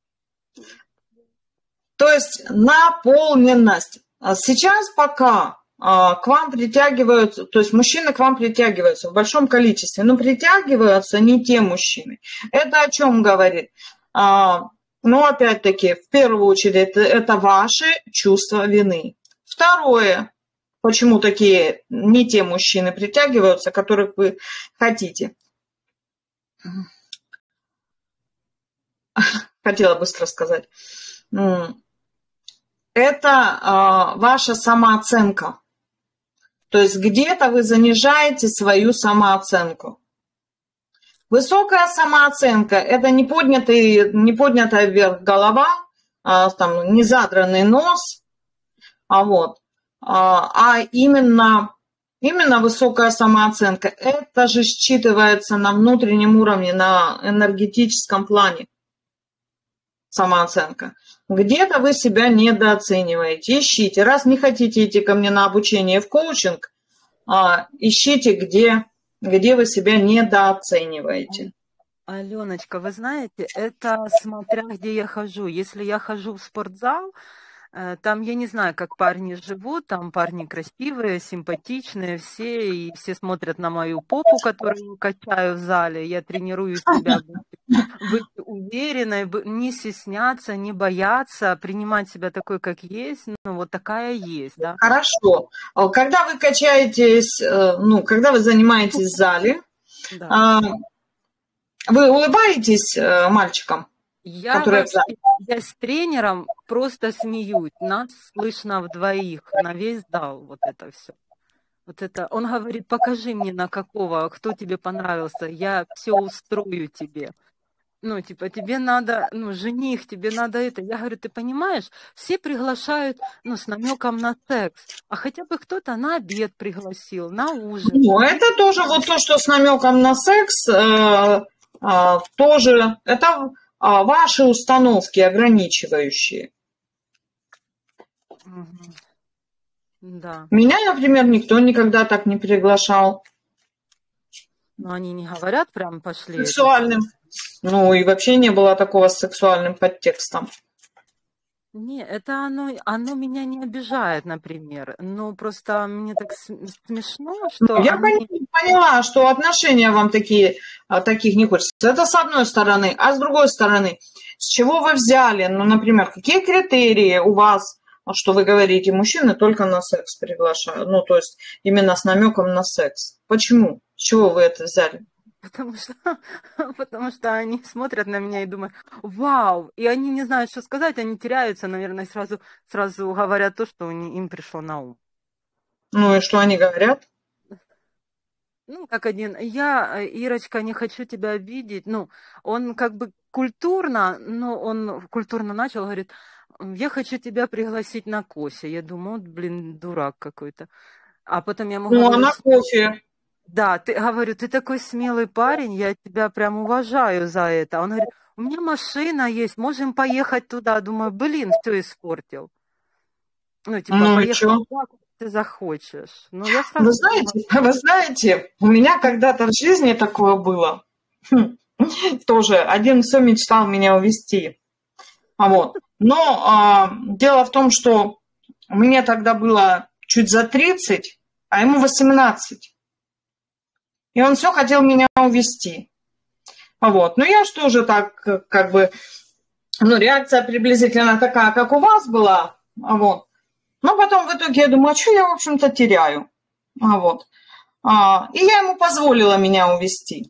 То есть, наполненность. Сейчас пока к вам притягиваются, то есть мужчины к вам притягиваются в большом количестве, но притягиваются не те мужчины. Это о чем говорит? Ну, опять-таки, в первую очередь, это ваши чувства вины. Второе, почему такие не те мужчины притягиваются, которых вы хотите. Хотела быстро сказать. Это ваша самооценка. То есть где-то вы занижаете свою самооценку. Высокая самооценка – это не поднятая вверх голова, там, не задранный нос, а именно высокая самооценка. Это же считывается на внутреннем уровне, на энергетическом плане самооценка. Где-то вы себя недооцениваете. Ищите. Раз не хотите идти ко мне на обучение в коучинг, ищите, где вы себя недооцениваете. Аленочка, вы знаете, это смотря где я хожу. Если я хожу в спортзал, там я не знаю, как парни живут, там парни красивые, симпатичные все, и все смотрят на мою попу, которую качаю в зале. Я тренирую себя быть уверенной, не стесняться, не бояться, принимать себя такой, как есть. Ну, вот такая есть, да. Хорошо. Когда вы качаетесь, когда вы занимаетесь в зале, да. Вы улыбаетесь мальчикам? Я с тренером просто смеюсь. Нас слышно вдвоих, на весь зал вот это все. Вот это. Он говорит, покажи мне на какого, кто тебе понравился, я все устрою тебе. Ну, типа, тебе надо, жених, тебе надо это. Я говорю, ты понимаешь, все приглашают, с намеком на секс. А хотя бы кто-то на обед пригласил, на ужин. Ну, это тоже вот то, что с намеком на секс, тоже, это ваши установки ограничивающие. Да. Меня, например, никто никогда так не приглашал. Но они не говорят прям пошли. Сексуальным. Ну и вообще не было такого с сексуальным подтекстом. Не, это оно меня не обижает, например. Ну, просто мне так смешно, что... Я поняла, что отношения вам таких не хочется. Это с одной стороны. А с другой стороны, с чего вы взяли? Ну, например, какие критерии у вас, что вы говорите, мужчины только на секс приглашают? Ну, то есть именно с намеком на секс. Почему? С чего вы это взяли? Потому что они смотрят на меня и думают, вау, и они не знают, что сказать, они теряются, наверное, сразу говорят то, что им пришло на ум. Ну и что они говорят? Ну, как один, я, Ирочка, не хочу тебя обидеть, он как бы культурно начал, говорит, я хочу тебя пригласить на кофе. Я думаю, дурак какой-то. А потом я ему говорю... Ну, а на кофе... Да, говорю, ты такой смелый парень, я тебя прям уважаю за это. Он говорит, у меня машина есть, можем поехать туда. Думаю, все испортил. Поехать туда, куда ты захочешь. Я сразу... Вы знаете, у меня когда-то в жизни такое было. Тоже один все мечтал меня увезти. Но дело в том, что мне тогда было чуть за 30, а ему 18. И он все хотел меня увезти. Но я же тоже так, как бы, реакция приблизительно такая, как у вас была. Но потом в итоге я думаю, а что я, в общем-то, теряю? И я ему позволила меня увезти.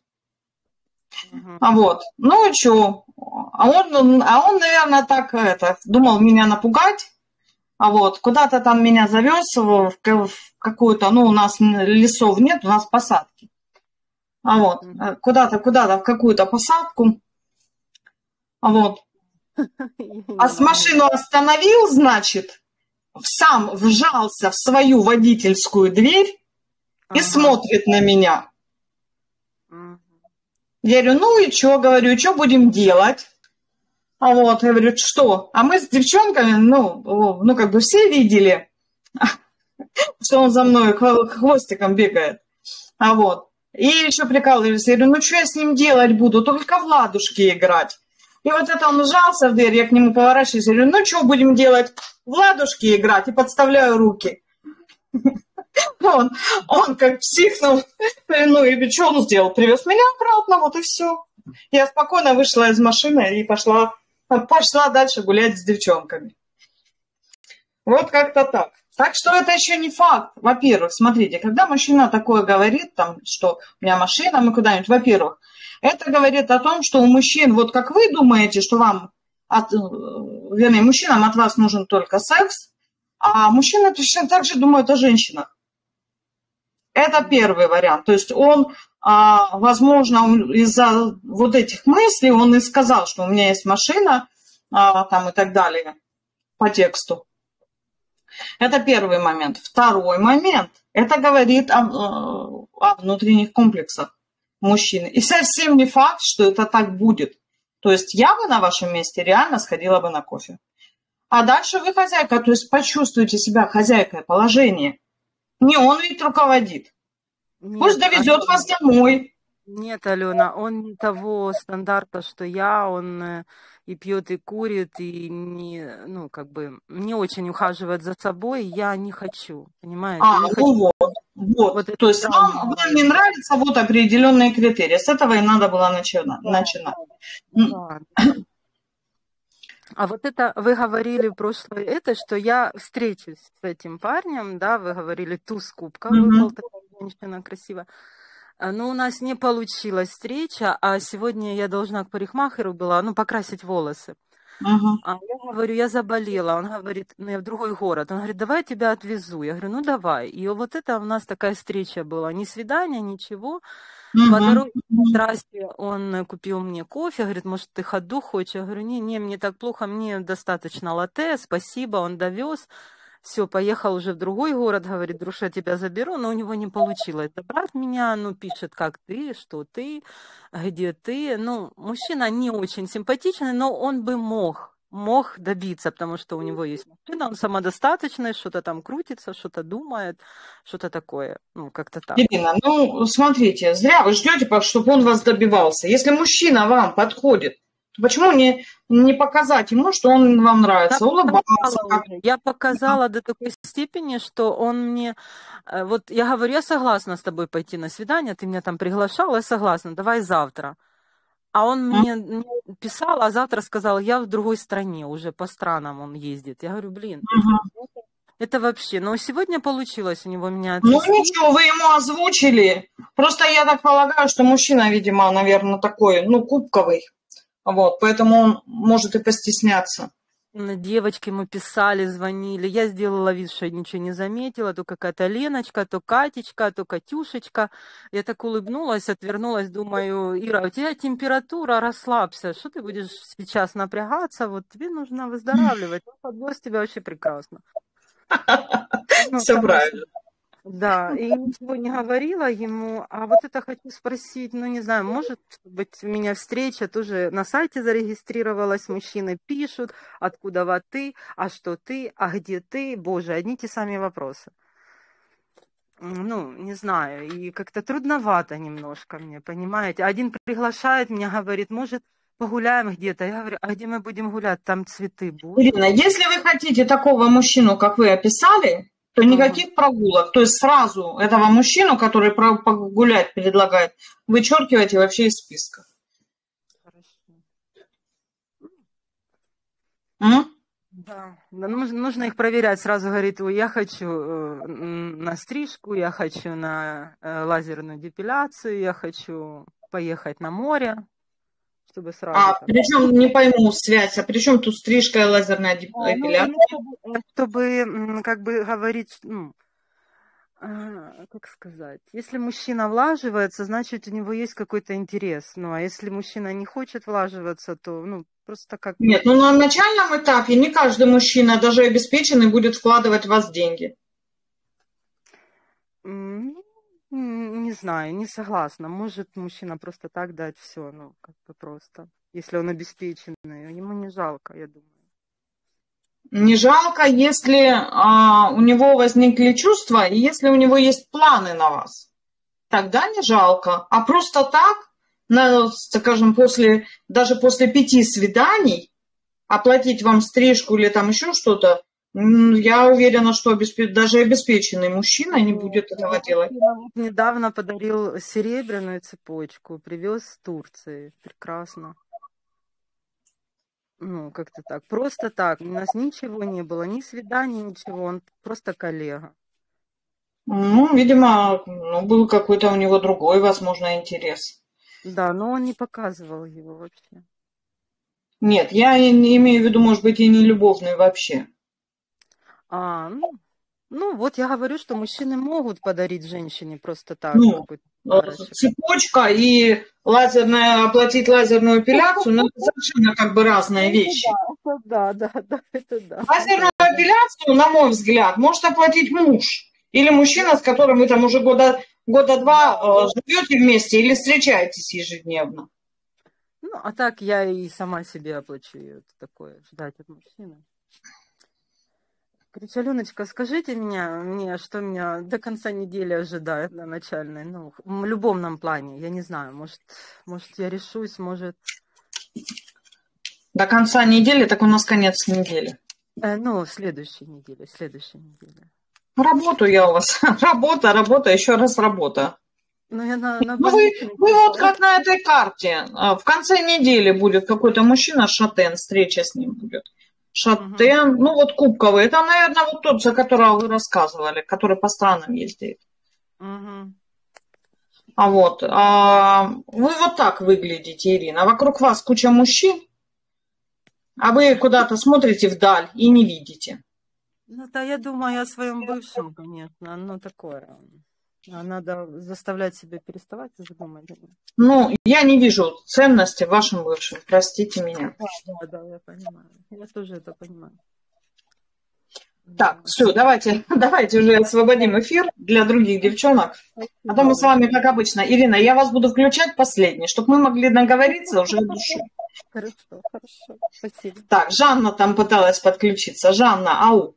Ну и что? А он, наверное, так думал меня напугать. Куда-то там меня завез в какую-то, у нас лесов нет, у нас посадки. Куда-то в какую-то посадку. А с машину остановил, значит, сам вжался в свою водительскую дверь и смотрит на меня. Я говорю, ну и что, говорю, что будем делать? Говорю, что? А мы с девчонками, как бы все видели, что он за мной хвостиком бегает. И еще прикалываюсь, я говорю, ну что я с ним делать буду, только в ладушки играть. И вот это он сжался в дверь, я к нему поворачиваюсь, говорю, ну что будем делать, в ладушки играть, и подставляю руки. Он как психнул, ну и что он сделал? Привез меня обратно, вот и все. Я спокойно вышла из машины и пошла дальше гулять с девчонками. Вот как-то так. Так что это еще не факт. Во-первых, смотрите, когда мужчина такое говорит, там, что у меня машина, мы куда-нибудь, во-первых, это говорит о том, что у мужчин, вот как вы думаете, что вам, вернее, мужчинам от вас нужен только секс, а мужчины точно так же думают о женщинах. Это первый вариант. То есть он, возможно, из-за вот этих мыслей он и сказал, что у меня есть машина, там и так далее, по тексту. Это первый момент. Второй момент, это говорит о внутренних комплексах мужчины. И совсем не факт, что это так будет. То есть я бы на вашем месте реально сходила бы на кофе. А дальше вы хозяйка, то есть почувствуйте себя хозяйкой положения. Не он ведь руководит. Нет, Пусть довезет вас домой. Нет, Алена, он не того стандарта, что я, он и пьет, и курит, и не, ну, как бы, не очень ухаживает за собой, я не хочу, понимаете? Не хочу. Вот. То есть вам не нравятся вот определенные критерии. С этого и надо было начинать. Да. А вот это вы говорили в прошлой, что я встречусь с этим парнем, да, вы говорили, туз кубков выпал, такая женщина красивая. Но у нас не получилась встреча, а сегодня я должна к парикмахеру была, ну, покрасить волосы. А я говорю, я заболела. Он говорит, ну, я в другой город. Он говорит, давай я тебя отвезу. Я говорю, ну, давай. И вот это у нас такая встреча была. Ни свидания, ничего. По дороге по трассе он купил мне кофе, говорит, может, ты ходу хочешь? Я говорю, не, мне так плохо, мне достаточно латте, спасибо, он довез. Все, поехал уже в другой город, говорит, Друша, я тебя заберу, но у него не получилось забрать меня, ну, пишет, как ты, что ты, где ты. Ну, мужчина не очень симпатичный, но он бы мог добиться, потому что у него есть машина, он самодостаточный, что-то там крутится, что-то думает, что-то такое, ну, как-то так. Ирина, ну, смотрите, зря вы ждете, чтобы он вас добивался. Если мужчина вам подходит, то почему не показать ему, что он вам нравится, улыбаться? Я показала до такой степени, что он мне... Вот я говорю, я согласна с тобой пойти на свидание, ты меня там приглашала, я согласна, давай завтра. А он мне писал, а завтра сказал, я в другой стране, уже по странам он ездит. Я говорю, блин, это вообще... Но сегодня получилось у него меня отвезти. Ну ничего, вы ему озвучили. Просто я так полагаю, что мужчина, видимо, наверное, такой, ну, кубковый. Вот, поэтому он может и постесняться. Девочки ему писали, звонили. Я сделала вид, что я ничего не заметила. То какая-то Леночка, то Катечка, то Катюшечка. Я так улыбнулась, отвернулась, думаю, Ира, у тебя температура, расслабься. Что ты будешь сейчас напрягаться? Вот тебе нужно выздоравливать. Подбрось тебя вообще прекрасно. Все правильно. Да, и ничего не говорила ему, а вот это хочу спросить, ну не знаю, может быть у меня встреча, тоже на сайте зарегистрировалась, мужчины пишут, откуда ты, а что ты, а где ты, боже, одни те самые вопросы. Ну, не знаю, и как-то трудновато немножко мне, понимаете, один приглашает меня, говорит, может погуляем где-то, я говорю, а где мы будем гулять, там цветы будут. Ирина, если вы хотите такого мужчину, как вы описали, то никаких прогулок. То есть сразу этого мужчину, который погулять предлагает, вычеркивайте вообще из списка. Да, нужно их проверять. Сразу говорит, я хочу на стрижку, я хочу на лазерную депиляцию, я хочу поехать на море. Чтобы сразу причем, не пойму связь, а при чем тут стрижка и лазерная депиляция? Чтобы, как бы говорить, ну, как сказать, если мужчина влаживается, значит, у него есть какой-то интерес. Ну, а если мужчина не хочет влаживаться, то, ну, просто как... Нет, ну, на начальном этапе не каждый мужчина, даже обеспеченный, будет вкладывать в вас деньги. Не знаю, не согласна. Может мужчина просто так дать все, ну, как-то просто. Если он обеспеченный, ему не жалко, я думаю. Не жалко, если у него возникли чувства, и если у него есть планы на вас. Тогда не жалко. А просто так, скажем, даже после 5 свиданий, оплатить вам стрижку или там еще что-то, Я уверена, что даже обеспеченный мужчина не будет этого делать. Недавно подарил серебряную цепочку, привез с Турции. Прекрасно. Ну, как-то так. Просто так. У нас ничего не было, ни свиданий, ничего. Он просто коллега. Ну, видимо, был какой-то у него другой, возможно, интерес. Да, но он не показывал его вообще. Нет, я не имею в виду, может быть, и не любовный вообще. Ну, вот я говорю, что мужчины могут подарить женщине просто так Ну, какой-то подарочек. цепочка и оплатить лазерную эпиляцию, ну, это совершенно как бы разные вещи. Да, это да. Лазерную эпиляцию, на мой взгляд, может оплатить муж. Или мужчина, с которым вы там уже года два живете вместе или встречаетесь ежедневно. Ну, а так я и сама себе оплачу это такое, ждать от мужчины. Короче, Аленочка, скажите мне, что меня до конца недели ожидает на начальной, ну, в любовном плане, я не знаю, может я решусь, может... До конца недели, так у нас конец недели. Ну, следующей неделе. Работаю я у вас. Работа, еще раз работа. Ну, я на вы вот как на этой карте. В конце недели будет какой-то мужчина, шатен, встреча с ним будет. Шатен, ну вот кубковый. Это, наверное, вот тот, за которого вы рассказывали, который по странам ездит. Угу. Вы вот так выглядите, Ирина. Вокруг вас куча мужчин, а вы куда-то смотрите вдаль и не видите. Ну, да, я думаю о своем бывшем, конечно, оно такое. Надо заставлять себя переставать и думать. Ну, я не вижу ценности в вашем бывшем, простите меня. Да, я понимаю. Я тоже это понимаю. Так, все, давайте уже освободим эфир для других девчонок. А то мы с вами, как обычно. Ирина, я вас буду включать последней, чтобы мы могли наговориться уже от души. Хорошо, спасибо. Так, Жанна там пыталась подключиться. Жанна, ау.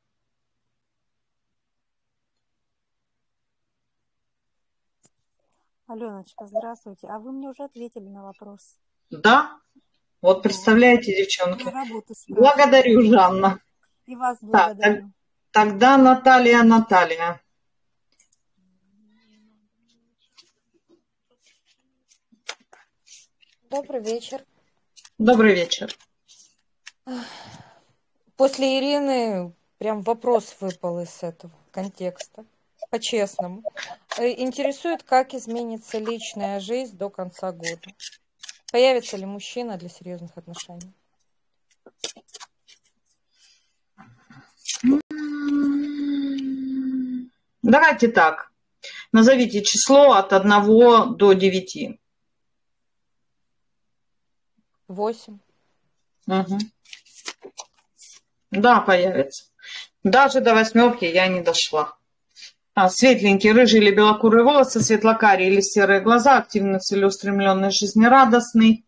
Аленочка, здравствуйте. А вы мне уже ответили на вопрос. Да? Вот представляете, девчонки. Благодарю, Благодарю, Жанна. И вас благодарю. Тогда Наталья. Добрый вечер. Добрый вечер. После Ирины прям вопрос выпал из этого контекста. По-честному. Интересует, как изменится личная жизнь до конца года. Появится ли мужчина для серьезных отношений? Давайте так. Назовите число от 1 до 9. 8. Угу. Да, появится. Даже до 8 я не дошла. Светленькие, рыжие или белокурые волосы, светлокарие или серые глаза, активный, целеустремленный, жизнерадостный.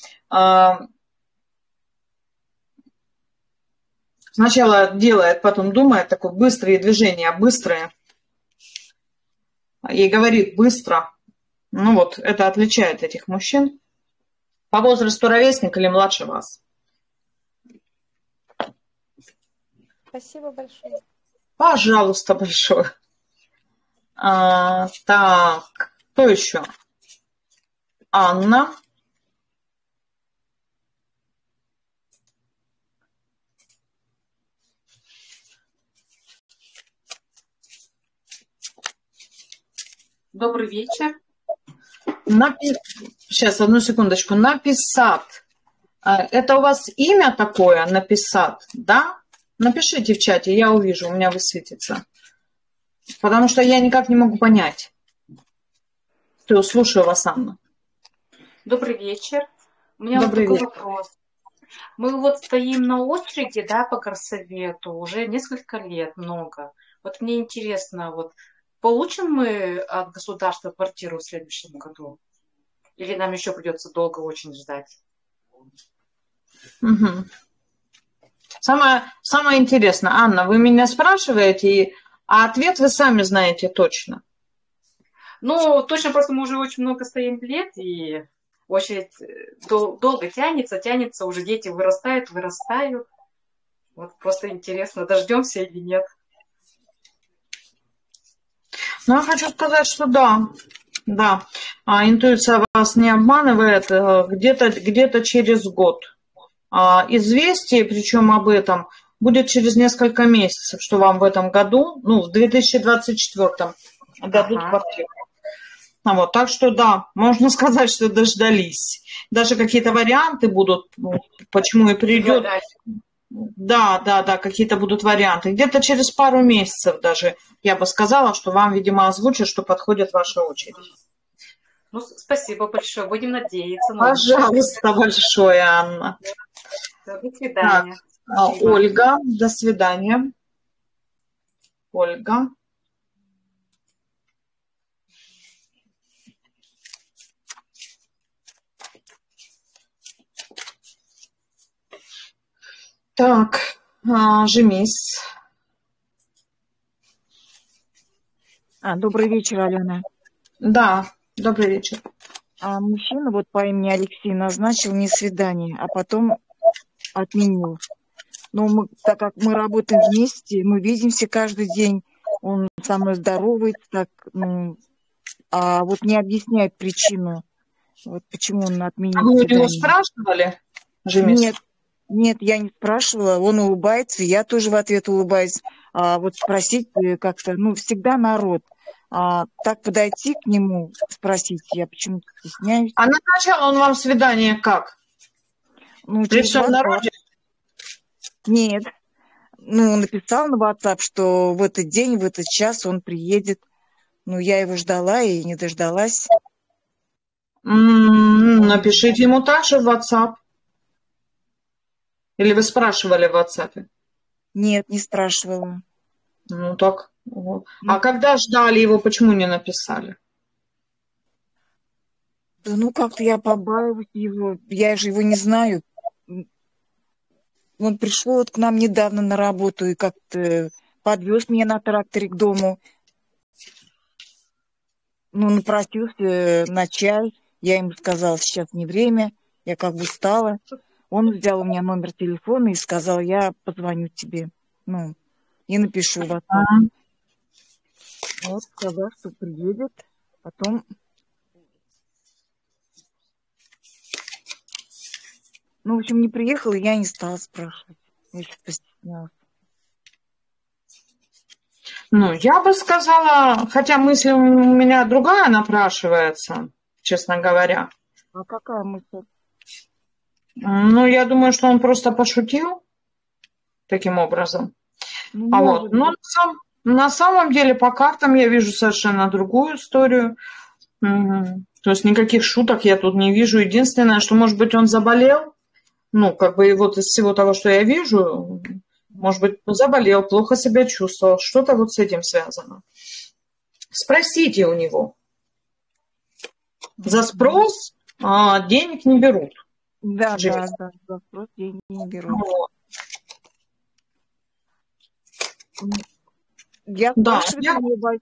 Сначала делает, потом думает, такое быстрые движения, быстрые. И говорит быстро. Ну вот, это отличает этих мужчин. По возрасту ровесник или младше вас. Спасибо большое. Пожалуйста, большое. Так, кто еще? Анна. Добрый вечер. Сейчас, одну секундочку. Написат. Это у вас имя такое, Написат, да? Напишите в чате, я увижу, у меня высветится. Потому что я никак не могу понять. Все, слушаю вас, Анна. Добрый вечер. У меня Добрый вот вечер. такой вопрос. Мы вот стоим на очереди, да, по горсовету уже несколько лет, много. Вот мне интересно, вот получим мы от государства квартиру в следующем году? Или нам еще придется долго очень ждать? Угу. Самое интересное, Анна, вы меня спрашиваете, а ответ вы сами знаете точно. Ну, точно, просто мы уже очень много стоим лет, и очередь долго тянется, уже дети вырастают. Вот просто интересно, дождемся или нет. Ну, я хочу сказать, что да, да. Интуиция вас не обманывает, где-то через год. Известие, причем об этом, будет через несколько месяцев, что вам в этом году, ну, в 2024 дадут квартиру. Вот, так что да, можно сказать, что дождались. Даже какие-то варианты будут, почему и придет. Да, какие-то будут варианты. Где-то через пару месяцев даже я бы сказала, что вам, видимо, озвучат, что подходит ваша очередь. Ну, спасибо большое, будем надеяться. Пожалуйста, большое, Анна. До свидания. Так, Ольга, до свидания. Ольга. Так, Жемис. Добрый вечер, Алена. Да, добрый вечер. Мужчина вот по имени Алексей назначил мне свидание, а потом отменил. Но так как мы работаем вместе, мы видимся каждый день, он со мной здоровается, так, а вот не объясняет причину, вот почему он отменил Вы у свидание. него спрашивали, Жемис? Нет, я не спрашивала, он улыбается, я тоже в ответ улыбаюсь. Вот спросить как-то, всегда народ. Так подойти к нему, спросить, я почему-то стесняюсь. А назначал он вам свидание как? При всем народе? Нет. Написал на WhatsApp, что в этот день, в этот час он приедет. Я его ждала и не дождалась. Напишите ему также в WhatsApp. Или вы спрашивали в WhatsApp? Нет, не спрашивала. Так. Вот. А когда ждали его, почему не написали? Да как-то я побаиваюсь его. Я же его не знаю. Он пришел вот к нам недавно на работу и как-то подвез меня на тракторе к дому. Напросился на чай. Я ему сказала, сейчас не время. Я как бы устала. Он взял у меня номер телефона и сказал, я позвоню тебе. И напишу в WhatsApp. Вот, сказал, что приедет. Потом... в общем, не приехал, и я не стала спрашивать. Я сейчас постеснялась. Я бы сказала, хотя мысль у меня другая напрашивается, честно говоря. А какая мысль? Я думаю, что он просто пошутил таким образом. Но на самом деле по картам я вижу совершенно другую историю. То есть никаких шуток я тут не вижу. Единственное, что, может быть, он заболел. Вот из всего того, что я вижу, может быть, заболел, плохо себя чувствовал. Что-то вот с этим связано. Спросите у него. За спрос денег не берут. Да, за спрос денег не берут. Я спрашиваю,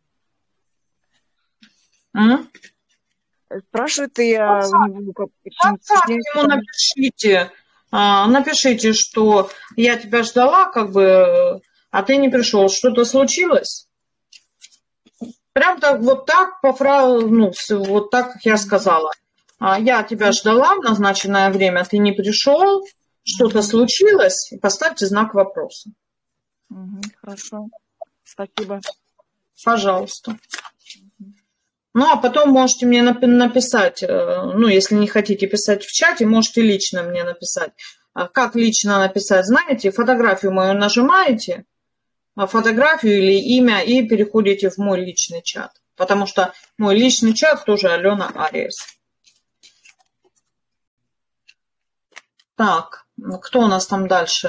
спрашивает я у него, ему напишите, что я тебя ждала, а ты не пришел. Что-то случилось? Прям так, вот так, вот так, как я сказала. Я тебя ждала в назначенное время, ты не пришел, что-то случилось, и поставьте знак вопроса. Хорошо, спасибо. Пожалуйста. А потом можете мне написать, если не хотите писать в чате, можете лично мне написать. Как лично написать, знаете, фотографию мою нажимаете, фотографию или имя, и переходите в мой личный чат. Потому что мой личный чат тоже Алена Ариес. Так, кто у нас там дальше?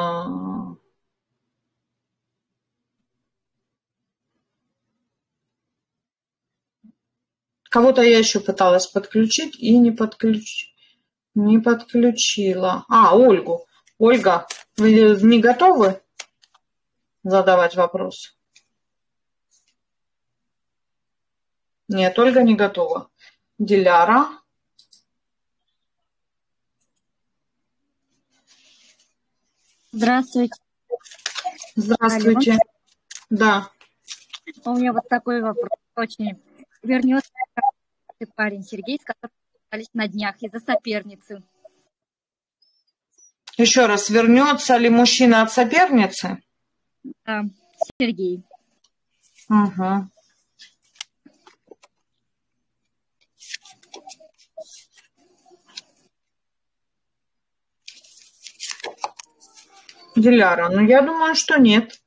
Кого-то я еще пыталась подключить и не подключила. Ольгу. Ольга, вы не готовы задавать вопрос? Нет, Ольга не готова. Диляра. Здравствуйте. Алло. Здравствуйте. Да. У меня вот такой вопрос. Очень вернется парень Сергей, с которым остались на днях из-за соперницы. Еще раз, вернется ли мужчина от соперницы? Да, Сергей. Угу. Диляра, ну я думаю, что нет.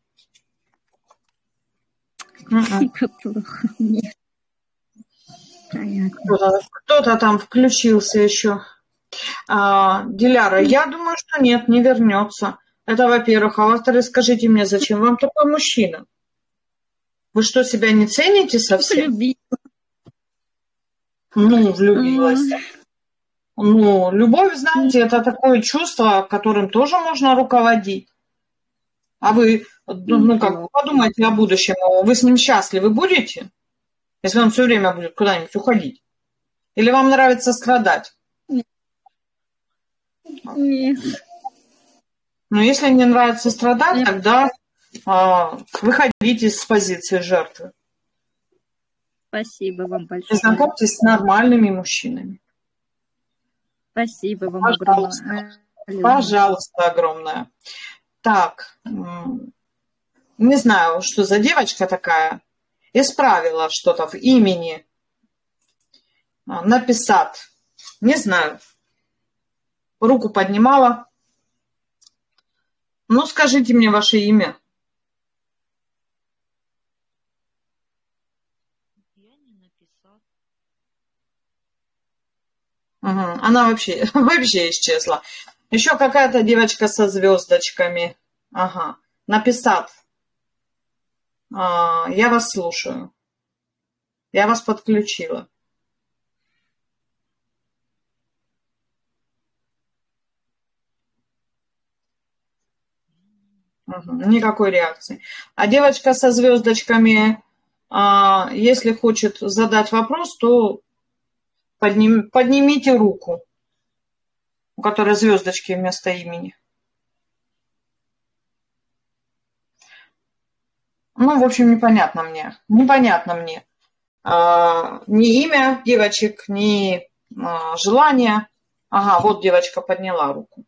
Плохо. Нет. Понятно. Кто-то там включился еще. Диляра, я думаю, что нет, не вернется. Это во-первых. А во-вторых, скажите мне, зачем вам такой мужчина? Вы что, себя не цените совсем? Ну, влюбилась. Ну, любовь, знаете, это такое чувство, которым тоже можно руководить. А вы, ну как, подумайте о будущем. Вы с ним счастливы будете? Если он все время будет куда-нибудь уходить? Или вам нравится страдать? Нет. Ну, если не нравится страдать, тогда выходите с позиции жертвы. Спасибо вам большое. И знакомьтесь с нормальными мужчинами. Спасибо вам Пожалуйста. огромное. Пожалуйста, огромное. Так, не знаю, что за девочка такая. Исправила что-то в имени. Написать. Не знаю. Руку поднимала. Ну, скажите мне ваше имя. Угу. Она вообще исчезла. Еще какая-то девочка со звездочками. Ага. Написать. Я вас слушаю. Я вас подключила. Угу. Никакой реакции. А девочка со звездочками, если хочет задать вопрос, то поднимите руку, у которой звездочки вместо имени. Ну, в общем, непонятно мне. Непонятно мне. Ни имя девочек, ни желание. Ага, вот девочка подняла руку.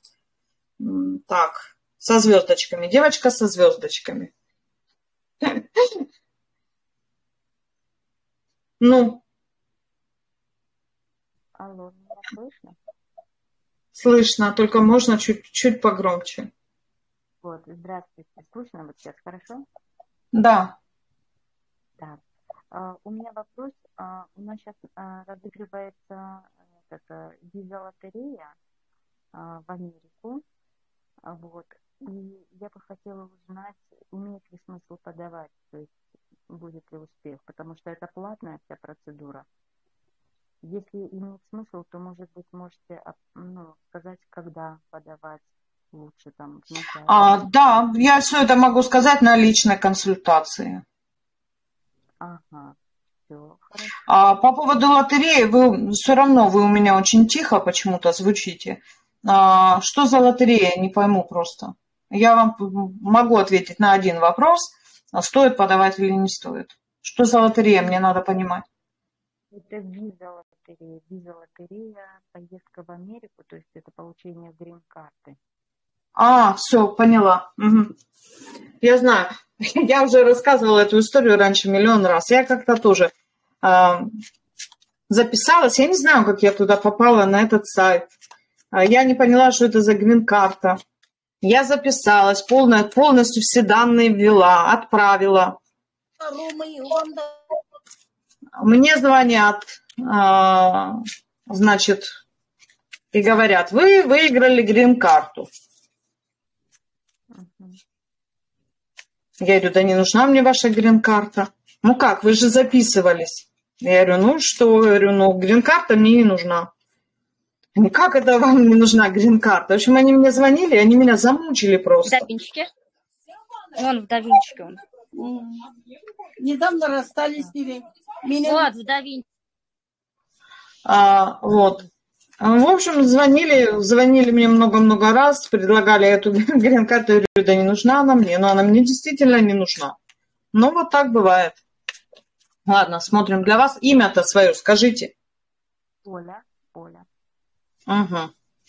Так, со звездочками. Девочка со звездочками. Ну. Алло, меня слышно? Слышно, только можно чуть погромче. Вот, здравствуйте. Слышно вот сейчас хорошо? Да. Так. У меня вопрос. У нас сейчас разыгрывается виза-лотерея в Америку. Вот. И я бы хотела узнать, имеет ли смысл подавать, то есть будет ли успех, потому что это платная вся процедура. Если имеет смысл, то, может быть, можете сказать, когда подавать лучше там. Да, я все это могу сказать на личной консультации. Ага, все хорошо. По поводу лотереи, вы у меня очень тихо почему-то звучите. Что за лотерея, не пойму просто. Я вам могу ответить на один вопрос, стоит подавать или не стоит. Что за лотерея, мне надо понимать. Это виза-лотерея, поездка в Америку, то есть это получение грин-карты. Все, поняла. Угу. Я знаю. Я уже рассказывала эту историю раньше миллион раз. Я как-то тоже записалась. Я не знаю, как я туда попала, на этот сайт. Я не поняла, что это за грин-карта. Я записалась, полностью все данные ввела, отправила. Мне звонят, значит, и говорят, вы выиграли грин-карту. Я говорю, да не нужна мне ваша грин-карта. Ну как, вы же записывались. Я говорю, ну что, грин-карта мне не нужна. Они, как это вам не нужна грин-карта? В общем, они мне звонили, они меня замучили просто. В Давинчике? Он в Давинчике. Недавно расстались с ними. Вот, в Давинчике. Вот. В общем, звонили мне много-много раз, предлагали эту грин-карту, я говорю, да не нужна она мне, но она мне действительно не нужна. Ну, вот так бывает. Ладно, смотрим для вас. Имя-то свое скажите. Оля. Угу.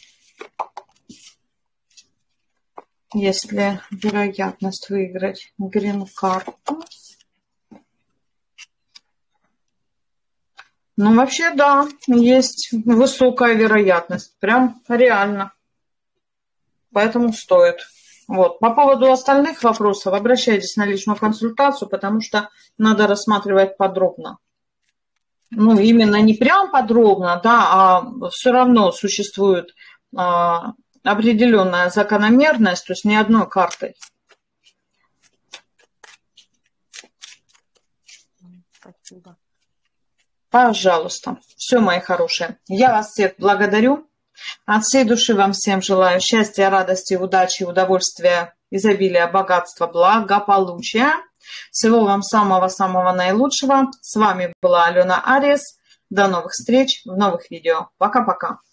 Есть ли вероятность выиграть грин-карту? Ну, вообще, да, есть высокая вероятность. Прям реально. Поэтому стоит. Вот. По поводу остальных вопросов обращайтесь на личную консультацию, потому что надо рассматривать подробно. Ну, именно не прям подробно, да, а все равно существует определенная закономерность, то есть не одной картой. Спасибо. Пожалуйста. Все, мои хорошие. Я вас всех благодарю. От всей души вам всем желаю счастья, радости, удачи, удовольствия, изобилия, богатства, благополучия. Всего вам самого-самого наилучшего. С вами была Алена Ариес. До новых встреч в новых видео. Пока-пока.